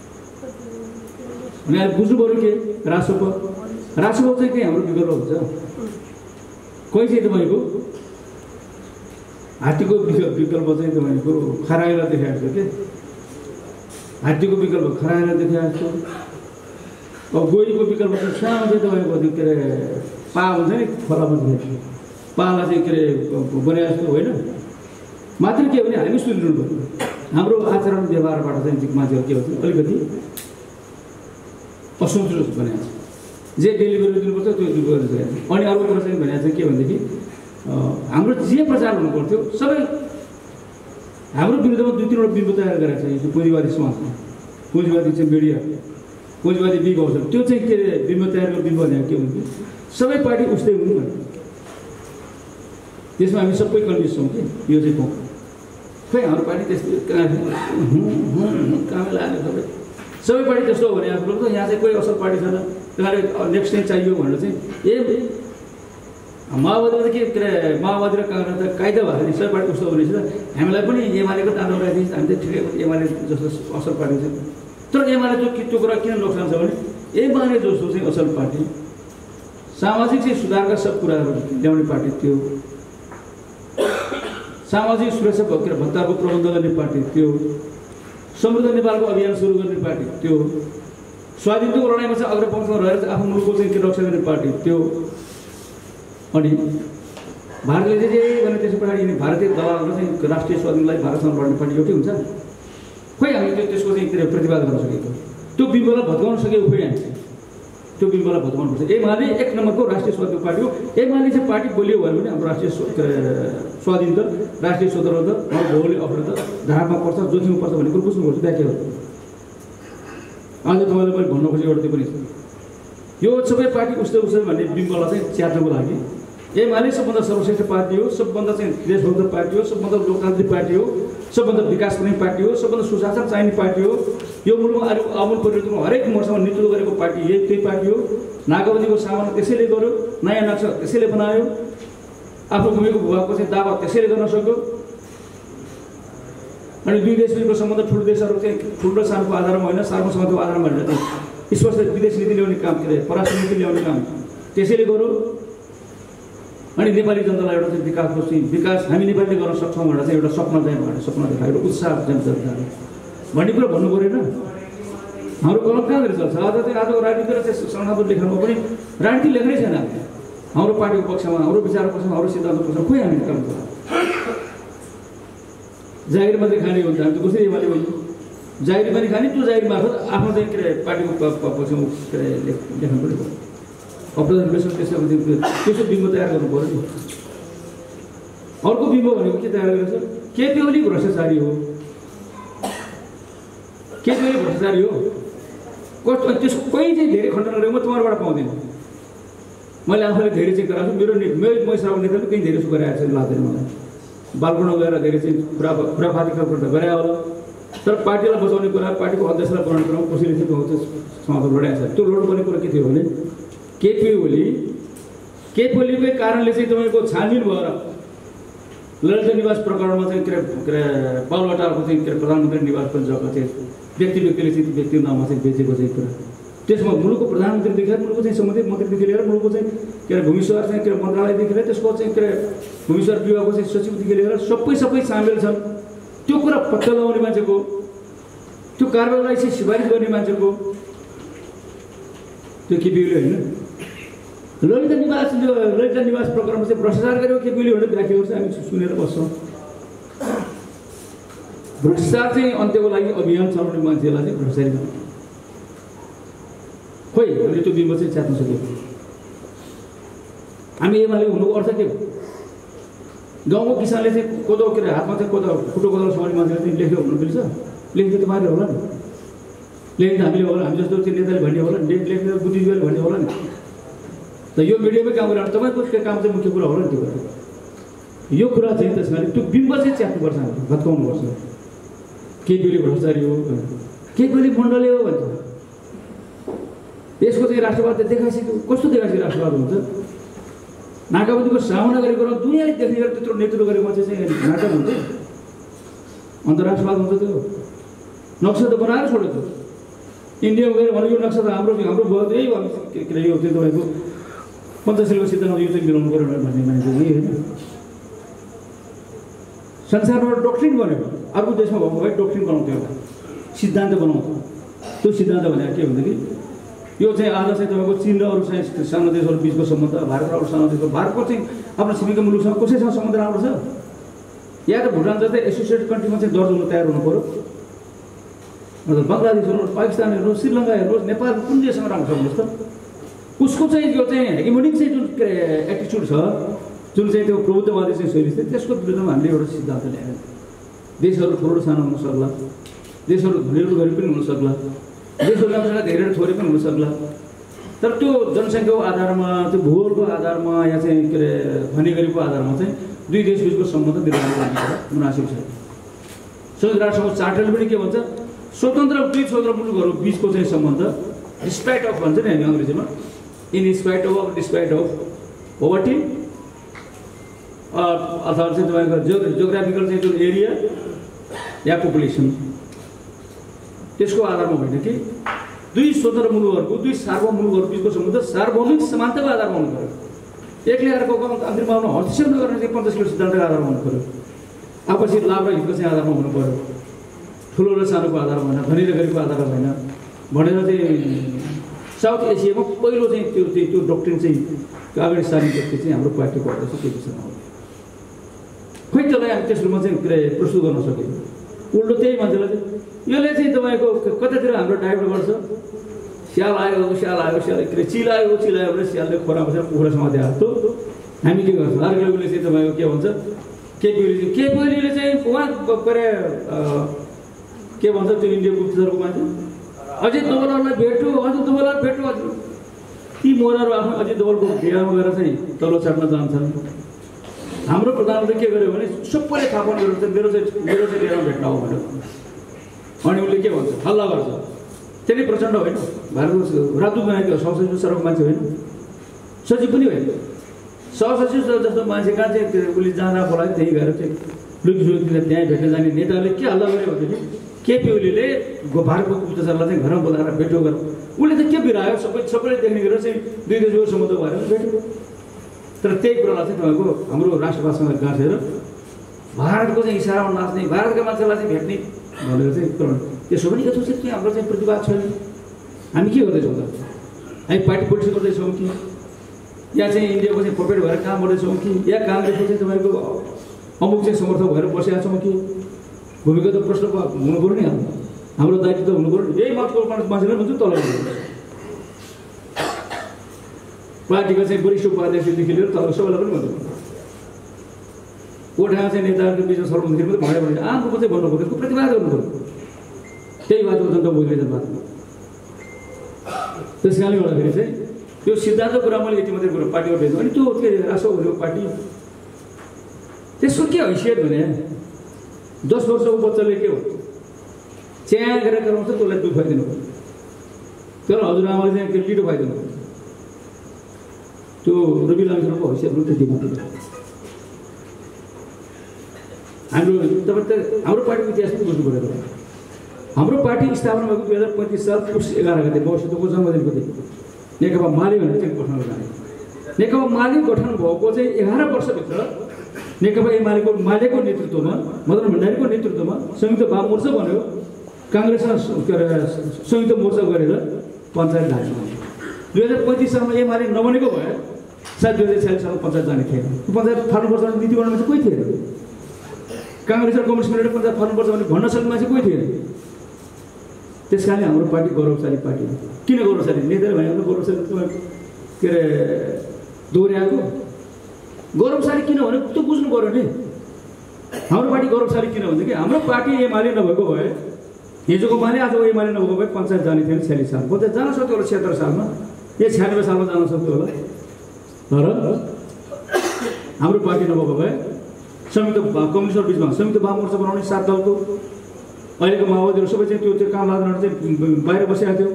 अनि अहिले बुझ्नु पऱ्यो के राजसभा राजसभा चाहिँ के हाम्रो विकल्प हुन्छ कोही चाहिँ तपाईँको हात्तीको विकल्प चाहिँ तपाईँको खराएर देखाएको छ के हात्तीको विकल्प खराएर देखाएको छ अब गोहीको विकल्प चाहिँ सानो चाहिँ तपाईँको के अरे पा हुन्छ नि खोलामा देखाएको पालाई चाहिँ के अरे बनाए जस्तो होइन मात्र के भने हामी सुनिनु पऱ्यो हाम्रो आचरण व्यवहारबाट चाहिँ मान्छेहरू के हुन्छ अलिकति असन्तुष्ट बनाएको छ जे डेलिभरी दिनुपर्छ त्यो डेलिभरी अनि अर्को कुरा चाहिँ भनेको चाहिँ के भनेदेखि हाम्रो जे प्रचार हुनु पर्थ्यो सबै हाम्रो विरुद्धमा दुई तिनवटा बिम्ब तयार गरेको छ यो पुँजीवादी समाजमा पुँजीवादी चाहिँ मिडिया पुँजीवादी बिग आउँछ त्यो चाहिँ के अरे बिम्ब तयार गरेर बिम्ब भनेको के हुन्छ सबै पार्टी उस्तै हुनु भने त्यसमा हामी सबै कन्भिन्स छौँ कि यो चाहिँ पाउँ खै हाम्रो पार्टी त्यस्तो कामै लाग्यो सबै सबै पार्टी त्यस्तो हो भने आफ्नो त यहाँ चाहिँ कोही असल पार्टी छैन त्यसले नेक्स्ट टाइम चाहियो भनेर चाहिँ ए माओवादीमा त के के अरे माओवादी र काङ्ग्रेस त कायदा भएको सबै पार्टी कस्तो हुनेछ हामीलाई पनि एमालेको तान्डव राखिदिन्छ हामी त ठिकै एमाले जस्तो असल पार्टी छ तर एमाले त्यो त्यो कुरा किन नोक्सान छ भने एमाले जस्तो चाहिँ असल पार्टी सामाजिक चाहिँ सुधारका सब कुराहरू ल्याउने पार्टी त्यो सामाजिक सुरक्षा भत्ताको प्रबन्ध गर्ने पार्टी त्यो समृद्ध नेपालको अभियान सुरु गर्ने पार्टी त्यो स्वाधीनताको लडाइँमा चाहिँ अग्रपङ्क्तिमा रहेर आफ्नो मुलुकको चाहिँ रक्षा गर्ने पार्टी त्यो अनि भारतले चाहिँ जे भने त्यसो पछाडि भारतीय दलालहरू चाहिँ राष्ट्रिय स्वाधीनतालाई भारतसँग लड्ने पार्टी एउटै हुन्छ खोइ हामी त्यो त्यसको चाहिँ के प्रतिवाद गर्न सकेको त्यो बिम्बलाई भत्काउन सकेको खोइ हामी त्यो बिम्बलाई भत्काउनुपर्छ एमाले एक नम्बरको राष्ट्रिय स्वाधीन पार्टी हो एमाले चाहिँ पार्टी बोलियो भयो भने हाम्रो राष्ट्रिय स्वाधीनता राष्ट्रिय स्वतन्त्रता हाम्रो भौगोलिक अखण्डता धारमा पर्छ जोखिममा पर्छ भन्ने कुरो बुझ्नुपर्छ व्याख्या गर्नु आज तपाईँलाई मैले भन्नु खोजेको एउटा त्यो पनि छ यो सबै पार्टी उस्तै उस्तै भन्ने बिम्बलाई चाहिँ च्यात्नको लागि एमाले सबभन्दा सर्वश्रेष्ठ पार्टी हो सबभन्दा चाहिँ देशभक्त पार्टी हो सबभन्दा लोकतान्त्रिक पार्टी हो सबभन्दा विकास गर्ने पार्टी हो सबभन्दा सुशासन चाहिने पार्टी हो यो मुलुकमा अहिले आमूल परिवर्तनको हरेक मोर्चामा नेतृत्व गरेको पार्टी यही त्यही पार्टी हो नाकाबन्दीको सामना त्यसैले गर्यो नयाँ नक्सा त्यसैले बनायो आफ्नो गुमेको भूभागको चाहिँ दावा त्यसैले गर्न सक्यो अनि दुई देशबिचको सम्बन्ध ठुलो देशहरू चाहिँ ठुलो सानो आधारमा होइन सार्वसम्मतिको आधारमा भनेर चाहिँ स्पष्ट विदेश नीति ल्याउने काम के अरे परराष्ट्र नीति ल्याउने काम त्यसैले गर्यो अनि नेपाली जनतालाई एउटा चाहिँ विकासको चाहिँ विकास हामी नेपालीले गर्न सक्छौँ भनेर चाहिँ एउटा सपना चाहिँ भनेर सपना देखाएर उत्साह जनता भन्ने कुरा भन्नु परेन हाम्रो कलम कहाँनिर चल्छ आज चाहिँ आजको राजनीतितिर चाहिँ सङ्घात्मक लेखनमा पनि राजनीति लेख्नै छैन हाम्रो पार्टीको पक्षमा हाम्रो विचारको पक्षमा हाम्रो सिद्धान्तको पक्षमा खोइ हामी कलम चल्छ जागिर मात्रै खाने हुन्छ हामी त कसरी एमाले भयो जागिर पनि खाने त्यो जागिर मार्फत आफ्नो चाहिँ के अरे पार्टीको पक्षमा के अरे लेख्नु पऱ्यो अप्रधान बेसन त्यसो त्यसो बिम्ब तयार गर्नु पऱ्यो नि अर्को बिम्ब भनेको के तयार गरेको छ केपी ओली भ्रष्टाचारी हो केपी ओली भ्रष्टाचारी हो कस्तो त्यसको कोही चाहिँ धेरै खण्डन गरेको म तपाईँबाट पाउँदिनँ। मैले आफूले धेरै चाहिँ गराएको छु, मेरो मेरो मैसाको नेताले केही धेरै गराएको छ लाग्दैन मलाई। बालकोटमा गएर धेरै चाहिँ खुरा खुराफातीका कुरा गरे होला, तर पार्टीलाई बचाउने कुरा, पार्टीको अध्यक्षलाई बनाउने कुरामा कसैले चाहिँ समाधान लडाएको छ। त्यो लड्नुपर्ने कुरा के थियो भने केपी ओली केपी ओलीकै कारणले चाहिँ तपाईँको छानबिन भएर ललिता निवास प्रकरणमा चाहिँ के अरे पालवाटाको चाहिँ के अरे प्रधानमन्त्री निवासको जग्गा चाहिँ व्यक्ति व्यक्तिले चाहिँ व्यक्तिको नाममा चाहिँ बेचेको चाहिँ कुरा, त्यसमा मुलुकको प्रधानमन्त्रीदेखि लिएर मुलुकको चाहिँ सम्बन्धित मन्त्रीदेखि लिएर मुलुकको चाहिँ के अरे भूमिस्वार चाहिँ के अरे मन्त्रालयदेखि लिएर त्यसको चाहिँ के अरे भूमिस्वार विभागको चाहिँ सचिवदेखि लिएर सबै सबै सामेल छन्। त्यो कुरा पत्ता लगाउने मान्छेको, त्यो कारबाहीलाई चाहिँ सिफारिस गर्ने मान्छेको त्यो केपीओली होइन। ललिता निवास ललिता निवास प्रकरणमा चाहिँ भ्रष्टाचार गरेको केपीओली भनेर व्याख्या गर्छ, हामी सुनेर बस्छौँ। भ्रष्टाचार चाहिँ अन्त्यको लागि अभियान चलाउने मान्छेलाई चाहिँ भ्रष्टाचारी बनाउँछ। खोइ हामीले त्यो बिम्ब चाहिँ च्यात्न सक्यौँ। हामी एमाले हुनुको अर्थ के हो? गाउँको किसानले चाहिँ कोदो के अरे हातमा चाहिँ कोदो खुट्टो कोदो समाउने मान्छेले चाहिँ लेखेको हुनु मिल्छ? लेख्नु त मारे होला नि, लेख्नु त हामीले होला, हामी जस्तो चाहिँ नेताले भन्ने होला नि, लेख्ने बुद्धिजीवीले भन्ने होला नि। त यो मिडियामै काम गरेर तपाईँको काम चाहिँ मुख्य कुरा होला नि। त्यो कुरा यो कुरा चाहिँ त्यसमा त्यो बिम्ब चाहिँ च्यात्नुपर्छ, हामीले भत्काउनुपर्छ। केपीओली भ्रष्टाचारी हो, केपीओली मण्डली हो भन्छ। यसको चाहिँ राष्ट्रवाद देखाइसक्यो। कस्तो देखाइसक्यो राष्ट्रवाद हुन्छ? नाकाबन्दीको सामना गरेको र दुनियाँले देख्ने गरेर त्यत्रो नेतृत्व गरेको मान्छे चाहिँ नाटक हुन्छ, अन्तर्राष्ट्रवाद हुन्छ। त्यो नक्सा त बनाएर छोडेको इन्डियामा गएर भने यो नक्सा त हाम्रो हाम्रो भयो, त्यही के अरे यो चाहिँ तपाईँको पञ्चशीलको सिद्धान्त यो चाहिँ मिलाउनु पऱ्यो भन्ने मान्छे यही होइन। संसारमा डक्ट्रिन बनेको, अर्को देशमा भएको भए डक्ट्रिन बनाउँथ्यो, एउटा सिद्धान्त बनाउँथ्यो। त्यो सिद्धान्त भने के हुन्छ कि यो चाहिँ आज चाहिँ तपाईँको चीन र अरू चाहिँ सानो देशहरू बिचको सम्बन्ध, भारत र अरू सानो देशको, भारतको चाहिँ आफ्नो छिमेकी मुलुकसँग कसैसँग सम्बन्ध राम्रो छ? या त भुटान जस्तै एसोसिएटेड कन्ट्रीमा चाहिँ दर्ज हुनु तयार हुनु पऱ्यो, मतलब बङ्गलादेश हेर्नुहोस्, पाकिस्तान हेर्नुहोस्, श्रीलङ्का हेर्नुहोस्, नेपाल कुन देशसँग राम्रो छ भन्नुहोस् त? उसको चाहिँ यो चाहिँ हेगेमोनिक चाहिँ जुन एटिच्युड छ, जुन चाहिँ त्यो प्रभुत्ववादी चाहिँ शैली छ, त्यसको विरुद्धमा हामीले एउटा सिद्धान्त ल्याएर देशहरू ठुलो सानो हुन सक्ला, देशहरू धनीहरू गरी पनि हुन सक्ला, देशहरू राम्रोसँग धेरै थोरै पनि हुन सक्ला, तर त्यो जनसङ्ख्याको आधारमा, त्यो भूगोलको आधारमा या चाहिँ के अरे धनी गरिबको आधारमा चाहिँ दुई देशबिचको सम्बन्ध निर्माण गर्ने मुनासिब छ। संयुक्त राष्ट्रसङ्घको चार्टरले पनि के भन्छ? स्वतन्त्र दुई स्वतन्त्र मुलुकहरू बिचको चाहिँ सम्बन्ध डिस्पाइट अफ भन्छ नि हामी अङ्ग्रेजीमा, in spite of despite of poverty अथवा चाहिँ तपाईँको जो जोग्राफिकल चाहिँ जुन एरिया या पपुलेसन, त्यसको आधारमा होइन कि दुई स्वतन्त्र मुलुकहरूको, दुई सार्वभौम मुलुकहरू बिचको सम्बन्ध सार्वभौमिक समानताको आधारमा हुनु पऱ्यो। एकले अर्को अन्तर्मा आउन हस्तक्षेप नगर्ने चाहिँ पञ्चशील सिद्धान्तको आधारमा हुनु पऱ्यो। आपसी लाभ र हितको चाहिँ आधारमा हुनु पऱ्यो, ठुलो र सानोको आधारमा होइन, धनी र गरिबको आधारमा होइन भनेर चाहिँ साउथ एसियामा पहिलो चाहिँ त्यो त्यो डक्ट्रिन चाहिँ अगाडि सार्ने व्यक्ति चाहिँ हाम्रो पार्टीको अध्यक्ष केपी शर्मा हो। खोइ त्यसलाई हामी त्यस रूपमा चाहिँ प्रस्तुत गर्न सकिन्छ। उल्टो त्यही मान्छेलाई चाहिँ यसले चाहिँ तपाईँको कतातिर हाम्रो डाइभर्ट गर्छ, स्याल आयो स्याल आयो स्याल के अरे चिल आयो चिल आयो भने स्यालले खोरा बसेर कुखुरा समात्यो जस्तो हामी के गर्छौँ? अर्कोले चाहिँ तपाईँको के भन्छ? केपीओली केपीओलीले चाहिँ उहाँ के अरे के भन्छ त्यो इन्डिया गुप्तचरको मान्छे अजित दोवललाई भेट्यो, अजित दोवललाई भेट्यो, हजुर ती मोराहरू आफ्नो अजित दोवलको ढिँडामा गएर चाहिँ तल्लो चाट्न जान्छन्। हाम्रो प्रधानमन्त्री के गर्यो भने सबैले थाहा पाउनु गरेर चाहिँ मेरो चाहिँ मेरो चाहिँ लिएर भेट्न हो भनेर, अनि उसले के भन्छ? हल्ला गर्छ। त्यसले प्रचण्ड होइन, भारतको राजदूत बनाएको सहसचिव सरको मान्छे होइन, सचिव पनि होइन, सहसचिव जस्तो मान्छे कहाँ चाहिँ उसले जाँदा बोलायो त्यहीँ गएर चाहिँ लुकीसुकी त्यहीँ भेट्न जाने नेताहरूले के हल्ला गर्यो भनेदेखि केपी ओलीले भारतको गुप्तचरलाई चाहिँ घरमा बोलाएर भेट्यो गर, उसले त के बिरायो? सबै सबैले देख्ने गरेर चाहिँ दुई देशको सम्बन्ध भएर भेट्यो। तर त्यही कुरालाई चाहिँ तपाईँको हाम्रो राष्ट्रवादसँग गाँसेर भारतको चाहिँ इसारामा नाच्ने, भारतका मान्छेलाई चाहिँ भेट्ने भनेर चाहिँ त्यसो पनि यथोचित चाहिँ हाम्रो चाहिँ प्रतिवाद छैन। हामी के गर्दैछौँ त? हामी पार्टी पोलिटिक्स गर्दैछौँ कि या चाहिँ इन्डियाको चाहिँ पपेट भएर काम गर्दैछौँ कि या काङ्ग्रेसको चाहिँ तपाईँको अमुक चाहिँ समर्थक भएर बसेका छौँ कि? भूमिका त प्रश्न हुनु पऱ्यो नि, हाम्रो हाम्रो दायित्व त हुनु पऱ्यो नि। यही मतको मान्छेलाई भन्छु तल पार्टीको चाहिँ वरिष्ठ उपाध्यक्षदेखि लिएर तल सबैलाई पनि भन्नु पर्यो। कोठामा चाहिँ नेताहरूको बिचमा सर्वमुखी मात्रै भएर भने आमको चाहिँ भन्नु पऱ्यो, त्यसको प्रतिवाद गर्नु पऱ्यो। त्यही बाटो जनता बोलिरहेको बाटो त्यस कारणले गर्दाखेरि चाहिँ त्यो सिद्धान्त कुरा मैले यति मात्रै कुरा पार्टीको भेट्नु अनि त्यो के राष्ट्रको पार्टी त्यसको के हैसियत भने दस वर्षको बच्चाले के हो च्याँ गरेर कराउँछ त्यसलाई दुध खुवाइदिनु पर्छ त्यसलाई हजुरआमाले चाहिँ त्यो लिटो खुवाइदिनु पर्छ त्यो रवि लामिछानेको हैसियत पनि त्यति मात्रै हाम्रो तपाईँ त हाम्रो पार्टीको इतिहास पनि बुझ्नु पऱ्यो हाम्रो पार्टी स्थापना भएको दुई हजार पैँतिस साल पुस एघार गते मौसितको जन्मदिनको दिन नेकपा माले भनेर चाहिँ गठन गर्ने नेकपा माले गठन भएको चाहिँ एघार वर्षभित्र नेकपा एमालेको मालेको नेतृत्वमा मदन भण्डारीको नेतृत्वमा संयुक्त वाम मोर्चा बन्यो काङ्ग्रेसमा के अरे संयुक्त मोर्चा गरेर पञ्चायत ढाल्यो दुई हजार पैँतिस सालमा एमाले नबनेको भए सायद दुई हजार छयालिस सालमा पञ्चायत जाने थिएन पञ्चायत फाल्नुपर्छ भने नीति बनाउनु चाहिँ कोही थिएन काङ्ग्रेस र कम्युनिस्ट मिलेर पञ्चायत फाल्नुपर्छ भने भन्न सक्ने मान्छे कोही थिएन त्यस कारणले हाम्रो पार्टी गौरवशाली पार्टी हो किन गौरवशाली नेताले भाइहरू गौरवशाली के अरे दोहोऱ्याएको गौरवशाली किन भने त्यो बुझ्नु पऱ्यो नि हाम्रो पार्टी गौरवशाली किन भनेदेखि हाम्रो पार्टी एमाले नभएको भए हिजोको माले आज एमाले नभएको भए पञ्चायत जाने थिएन छयालिस साल पञ्चायत जान सक्थ्यो होला छिहत्तर सालमा या छ्यानब्बे सालमा जान सक्थ्यो होला तर हाम्रो पार्टी नभएको भए संयुक्त कम्युनिस्टहरू बिचमा संयुक्त वाम मोर्चा बनाउने सात दलको अहिलेको माओवादीहरू सबै चाहिँ त्यो त्यो काम लाग्दैन चाहिँ बाहिर बसिरहेको थियो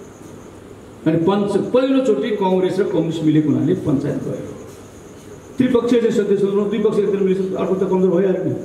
अनि पञ्च पहिलोचोटि कङ्ग्रेस र कम्युनिस्ट मिलेको हुनाले पञ्चायत गयो त्रिपक्षीय चाहिँ सदस्यहरू द्विपक्षीय एकदम मिलेको अर्को त कमजोर भइहाल्यो नि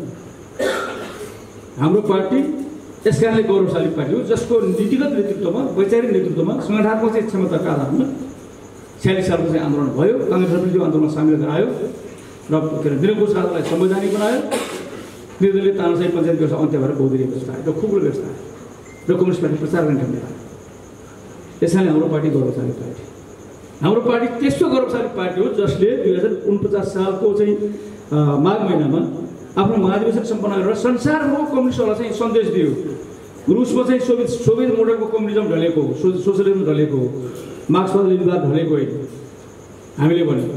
हाम्रो पार्टी यस कारणले गौरवशाली पार्टी हो जसको नीतिगत नेतृत्वमा वैचारिक नेतृत्वमा सङ्गठनात्मक चाहिँ क्षमताका आधारमा छयालिस सालको चाहिँ आन्दोलन भयो काङ्ग्रेसले पनि त्यो आन्दोलनमा सामेल गरायो र के अरे निरङ्कुश राजालाई संवैधानिक बनायो निर्दलीय तानाशाही पञ्चायत व्यवस्था अन्त्य भएर बहुदलीय व्यवस्था आयो र खुबुलो व्यवस्था आयो र कम्युनिस्ट पार्टी प्रचार गर्ने ठाउँमा आयो त्यसैले हाम्रो पार्टी गौरवशाली पार्टी हाम्रो पार्टी त्यस्तो गौरवशाली पार्टी हो जसले दुई हजार उनपचास सालको चाहिँ माघ महिनामा आफ्नो महाधिवेशन सम्पन्न गरेर संसारको कम्युनिस्टहरूलाई चाहिँ सन्देश दियो रुसमा चाहिँ सोभियत सोभियत मोडलको कम्युनिजम ढलेको हो सोसियलिजम ढलेको हो मार्क्सवाद लेनिनवाद ढलेको होइन हामीले भन्यो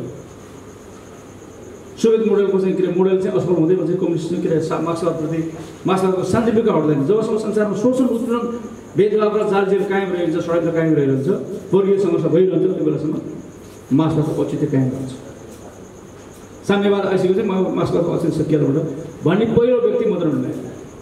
सोभियत मोडलको चाहिँ के अरे मोडल चाहिँ असफल हुँदै चाहिँ कम्युनिस्ट के अरे मार्क्सवादप्रति मार्क्सवादको शान्तिपूर्ण हट्दैन जबसम्म संसारमा शोषण उत्पीडन भेदभाव र जालजेल कायम रहन्छ षड्यन्त्र कायम रहिरहन्छ वर्गीय सङ्घर्ष भइरहन्छ त्यो बेलासम्म मार्क्सवादको औचित्य कायम रहन्छ साम्यवाद आइसकेको चाहिँ मार्क्सवादको औचित्य सकिएबाट भन्ने पहिलो व्यक्ति मदन भण्डारी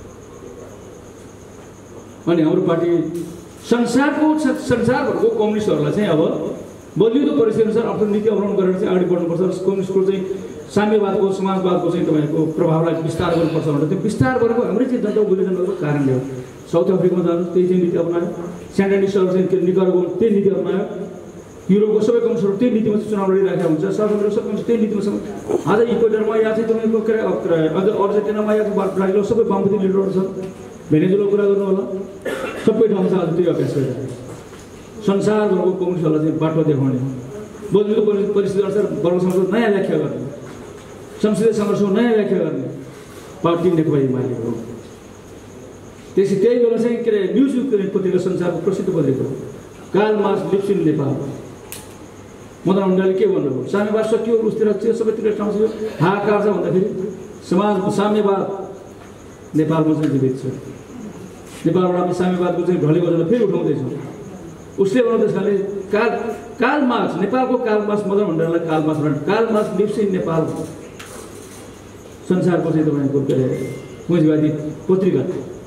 अनि हाम्रो पार्टी संसारको संसारभरको कम्युनिस्टहरूलाई चाहिँ अब बदलिँदो परिस्थिति अनुसार आफ्नो नीति अवलम्बन गरेर चाहिँ अगाडि बढ्नुपर्छ कम्युनिस्टको चाहिँ साम्यवादको समाजवादको चाहिँ तपाईँको प्रभावलाई विस्तार गर्नुपर्छ भनेर त्यो विस्तार गरेको हाम्रै चाहिँ जनता विभाजनको कारणले हो साउथ अफ्रिकामा जानु त्यही चाहिँ नीति अपनायो सेन्टानिस्टहरू चाहिँ निकारेको त्यही नीति अपनायो युरोपको सबै कम्युनिस्टहरू त्यही नीतिमा चाहिँ चुनाव लडिरहेको हुन्छ साउथ अफ्रिका सबै कम्युनिस्ट त्यही नीतिमा आज इक्वेटरमा या चाहिँ तपाईँको के अरे अर्जेन्टिनामा या ब्राजिल सबै वामपन्थी लिडरहरू छ भेनेजुलाको कुरा गर्नु होला सबै ठाउँमा चाहिँ आज त्यही अभ्यास गरिरहेको संसारभरको कम्युनिस्टहरूलाई चाहिँ बाटो देखाउने बदलिँदो परिस्थिति अनुसार वर्गसङ्घको नयाँ व्याख्या गर्ने संसदीय सङ्घर्षको नयाँ व्याख्या गर्ने पार्टी नेकपा एमाले हो त्यसै त्यही बेला चाहिँ के अरे न्युज पत्रिका संसारको प्रसिद्ध पत्रिका हो Karl Marx lives in Nepal Madan भण्डारीले के भन्नुभयो साम्यवाद सकियो उसतिर सबैतिर ठाउँ थियो हाहाकार छ भन्दाखेरि समाज साम्यवाद नेपालमा चाहिँ जीवित छ नेपालबाट हामी साम्यवादको चाहिँ ढलेको जसलाई फेरि उठाउँदैछौँ उसले भन्नु त्यस कारणले काल कार्ल मार्क्स नेपालको कार्ल मार्क्स मदन भण्डारीलाई कार्ल मार्क्स भन्छ Karl Marx lives in Nepal संसारको चाहिँ तपाईँको के अरे पुँजीवादी पत्रिका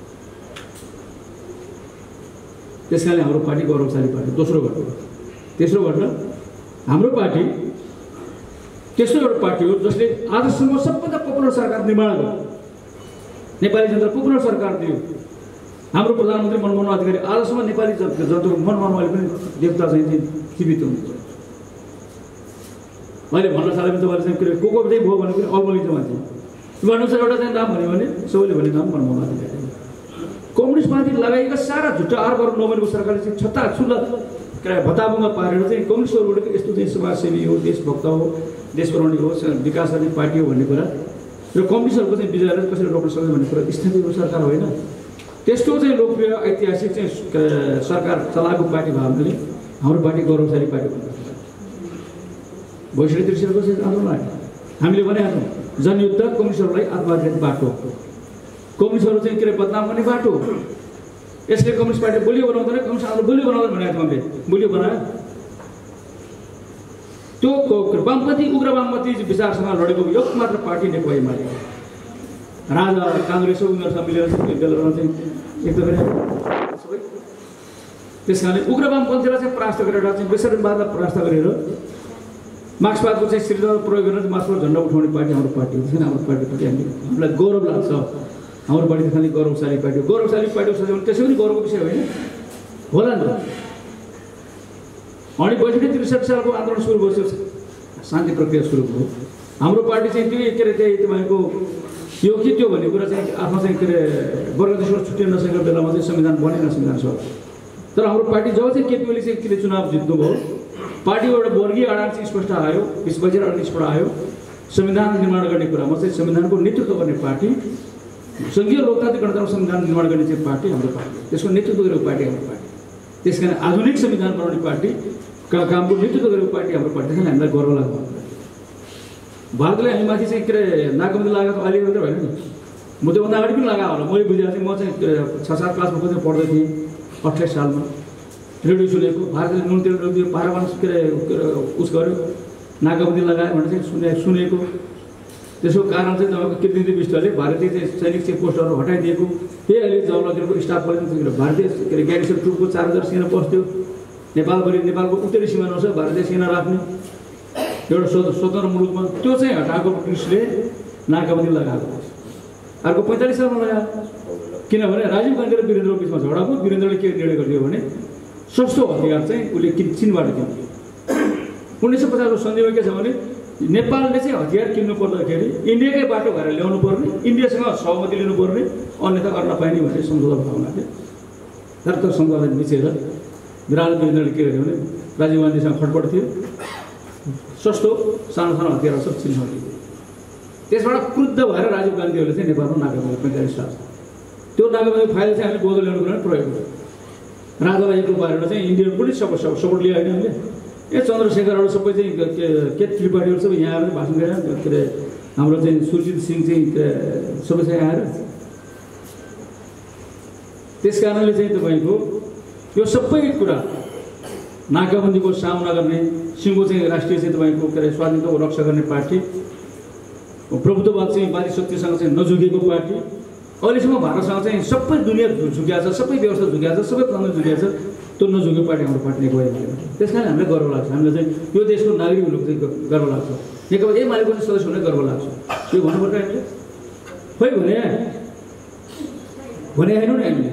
त्यस कारणले हाम्रो पार्टी गौरवशाली पार्टी दोस्रो घटना तेस्रो घटना हाम्रो पार्टी तेस्रो एउटा पार्टी हो जसले आजसम्म सबभन्दा पपुलर सरकार निर्माण गर्यो नेपाली जनता पपुलर सरकार दियो हाम्रो प्रधानमन्त्री मनमोहन अधिकारी आजसम्म नेपाली जनताको मनमा अहिले पनि देवता चाहिँ जीवित हुनुहुन्छ अहिले भन्न थाले पनि तपाईँले चाहिँ के अरे को को चाहिँ भयो भने पनि अल्मलिन्छ मान्छे अनुसार एउटा चाहिँ नाम भन्यो भने सबैले भन्ने नाम मनमोहन अधिकारी कम्युनिस्टमाथि लगाइएका सारा झुट्टा आरोपहरू नबनेको सरकारले चाहिँ छत्ता छुल्ला के अरे भत्ताभुङ्गा पारेर चाहिँ कम्युनिस्टहरूबाट यस्तो चाहिँ समाजसेवी हो देशभक्त हो देश बनाउने हो विकास गर्ने पार्टी हो भन्ने कुरा र कम्युनिस्टहरूको चाहिँ विजयलाई कसरी रोक्न सक्छ भन्ने कुरा स्थानीय सरकार होइन त्यस्तो चाहिँ लोकप्रिय ऐतिहासिक चाहिँ सरकार चलाएको पार्टी भयो हामीले हाम्रो पार्टी गौरवशाली पार्टी भन्नु बैसठी त्रिसठीको चाहिँ आन्दोलन आयो हामीले भनेको जनयुद्ध कम्युनिस्टहरूलाई आत्महत्या बाटो कम्युनिस्टहरू चाहिँ के अरे बदनाम गर्ने बाटो यसले कम्युनिस्ट पार्टी बलियो बनाउँदैन, कम्युनिस्ट हाम्रो बलियो बनाउँदैन भनेको थियो हामीले, बलियो बनायो। त्यो वामपन्थी उग्र वामपन्थी विचारसँग लडेको एकमात्र पार्टी नेकपा एमाले। राजा काङ्ग्रेस उनीहरूसँग मिलेर बेलामा चाहिँ एकदमै सबै त्यस कारणले उग्र वामपन्थीलाई चाहिँ परास्त गरेर चाहिँ बेसरमवादलाई परास्त गरेर मार्क्सवादको चाहिँ सृजना प्रयोग गरेर मार्क्सवाद झन्डा उठाउने पार्टी हाम्रो पार्टी हो। त्यसैले हाम्रो पार्टीप्रति हामी हामीलाई गौरव लाग्छ। हाम्रो पार्टी खालि गौरवशाली पार्टी हो। गौरवशाली पार्टी हो भने त्यसै पनि गौरवको विषय होइन होला नि त। अनि बैसठी त्रिसठी सालको आन्दोलन सुरु भयो, शान्ति प्रक्रिया सुरु भयो। हाम्रो पार्टी चाहिँ त्यो के अरे त्यही तपाईँको यो कि त्यो भन्ने कुरा चाहिँ आफ्नो चाहिँ के अरे वर्गदेशबाट छुट्टिन नसकेको बेलामा चाहिँ संविधान बनेन संविधान सभा। तर हाम्रो पार्टी जब चाहिँ केपी ओलीले चाहिँ किन चुनाव जित्नुभयो, पार्टीको एउटा वर्गीय आधार चाहिँ स्पष्ट आयो, बिस बजेर स्पष्ट आयो। संविधान निर्माण गर्ने कुरामा चाहिँ संविधानको नेतृत्व गर्ने पार्टी, सङ्घीय लोकतान्त्रिक गणतन्त्र संविधान निर्माण गर्ने चाहिँ पार्टी हाम्रो पार्टी, त्यसको नेतृत्व गरेको पार्टी हाम्रो पार्टी। त्यस कारण आधुनिक संविधान बनाउने पार्टी का कामको नेतृत्व गरेको पार्टी हाम्रो पार्टी। त्यसैले हामीलाई गर्व लाग्छ। भारतले हामी माथि चाहिँ के अरे नाकाबन्दी लगाएको अहिले मात्रै होइन नि, म त्योभन्दा अगाडि पनि लगाएको होला। मैले बुझेको थिएँ, म चाहिँ छ सात क्लासमा पनि पढ्दै थिएँ अठाइस सालमा, रेडियो सुनेको भारतले नुन तेल रोकियो, पारावान के अरे उस गर्यो, नाकाबन्दी लगायो भनेर चाहिँ सुने सुनेको। त्यसको कारण चाहिँ तपाईँको कृतिनिधि विष्टले भारतीय चाहिँ सैनिक चाहिँ पोस्टहरू हटाइदिएको। त्यही अहिले जवाहरलाल स्टाफ कलेज भारतीय के अरे ग्यारिसन ट्रुपको चार हजार सेना पस्थ्यो नेपालभरि। नेपालको उत्तरी सीमामा छ भारतीय सेना राख्ने एउटा स्वतन्त्र मुलुकमा। त्यो चाहिँ हटाएको ब्रिटिसले नाकाबन्दी लगाएको। अर्को पैँतालिस सालमा लगायो, किनभने राजीव गान्धी र वीरेन्द्रको बिचमा झगडा भयो। वीरेन्द्रले के निर्णय गरिदियो भने सस्तो हतियार चाहिँ उसले किन चिनबाट किन्थ्यो। उन्नाइस सय पचासको सन्धिमा के छ भने नेपालले चाहिँ हतियार किन्नु पर्दाखेरि इन्डियाकै बाटो भएर ल्याउनु पर्ने, इन्डियासँग सहमति लिनुपर्ने, अन्यथा गर्न पाइने भन्ने सम्झौता भावना थियो। तर त्यो सम्झौता मिचेर राजा वीरेन्द्रले के गर्यो भने राजीव गान्धीसँग खटपट थियो, सस्तो सानो सानो हतियारहरू सब चिन्न दियो। त्यसबाट क्रुद्ध भएर राजीव गान्धीहरूले चाहिँ नेपालमा नाकाबन्दी पैँतालिस साल त्यो नाकाबन्दी फाइल चाहिँ हामीले बोधो ल्याउनुको लागि प्रयोग गर्यो। राजालाई एक रूपाएर चाहिँ इन्डियन पनि सपोर्ट सपोर्ट लियो होइन हामीले। ए चन्द्रशेखरहरू सबै चाहिँ के त्रिपाठीहरू सबै यहाँ आएर भाषण गरेर के अरे हाम्रो चाहिँ सुरजित सिंह चाहिँ सबै चाहिँ आएर। त्यस कारणले चाहिँ तपाईँको यो सबै कुरा नाकाबन्दीको सामना गर्ने, सिङ्गो चाहिँ राष्ट्रिय चाहिँ तपाईँको के अरे स्वाधीनताको रक्षा गर्ने पार्टी, प्रभुत्ववाद चाहिँ वादी शक्तिसँग चाहिँ नझुकेको पार्टी, अहिलेसम्म भारतसँग चाहिँ सबै दुनियाँ झुकिया छ, सबै व्यवस्था झुकिया छ, सबै प्रणाली झुकिया छ, त्यो नझुकेको पार्टी हाम्रो पार्टीले गयो। त्यस कारण हामीलाई गर्व लाग्छ। हामीलाई चाहिँ यो देशको नागरिक हुनुको चाहिँ गर्व लाग्छ। नेकपा एमालेको चाहिँ सदस्य हुने गर्व लाग्छ। यो भन्नुपर्छ हामीले खोइ भने भने होइन नि हामीले।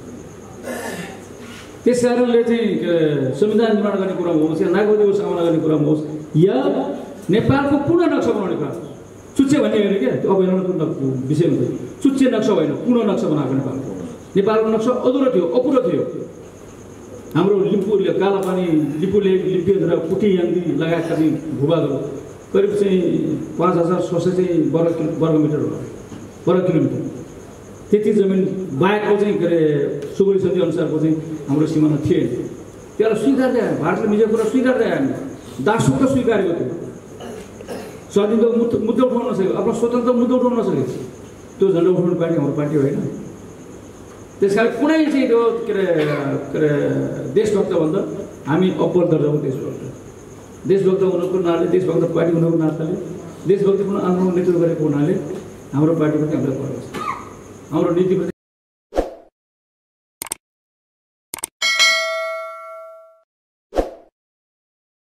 त्यस कारणले चाहिँ संविधान निर्माण गर्ने कुरामा होस् या नागरिकको सामना गर्ने कुरामा होस् या नेपालको पूर्ण नक्सा बनाउने कुरा, चुच्चे भन्ने होइन क्या, त्यो अवहेलनाको विषय हुन्छ। चुच्चे नक्सा होइन, पूर्ण नक्सा बनाएको नेपालको। नेपालको नक्सा अधुरो थियो, अपुरो थियो। हाम्रो लिम्पूले कालापानी, लिम्पूले लिम्पियद र पुटी याङ्दी लगायतका चाहिँ भूभागहरू करिब चाहिँ पाँच हजार छ सय चाहिँ वर्ग वर्ग मिटर होला, वर्ग किलोमिटर। त्यति जमिन बाहेकको चाहिँ के अरे सुगुरी सन्धि अनुसारको चाहिँ हाम्रो सिमाना थिएन। त्यसलाई स्वीकार्दै आयो, भारतले निजको कुरा स्वीकार्दै आयो। हामीले दासुक स्वीकारेको थियो, स्वाधीनताको मुद्दा मुद्दा उठाउन नसक्यो, आफ्नो स्वतन्त्र मुद्दा उठाउन नसक्यो। त्यो झन्डा उठाउने पार्टी हाम्रो पार्टी होइन। त्यस कारण कुनै चाहिँ त्यो के अरे के अरे देशभक्तभन्दा हामी अब्बल दर्जाको देशभक्त देशभक्त हुनुको नाले, देशभक्त पार्टी हुनुको नाताले, देशभक्तिपूर्ण आन्दोलन नेतृत्व गरेको हुनाले हाम्रो पार्टीप्रति हामीलाई गर्व छ। हाम्रो नीतिप्रति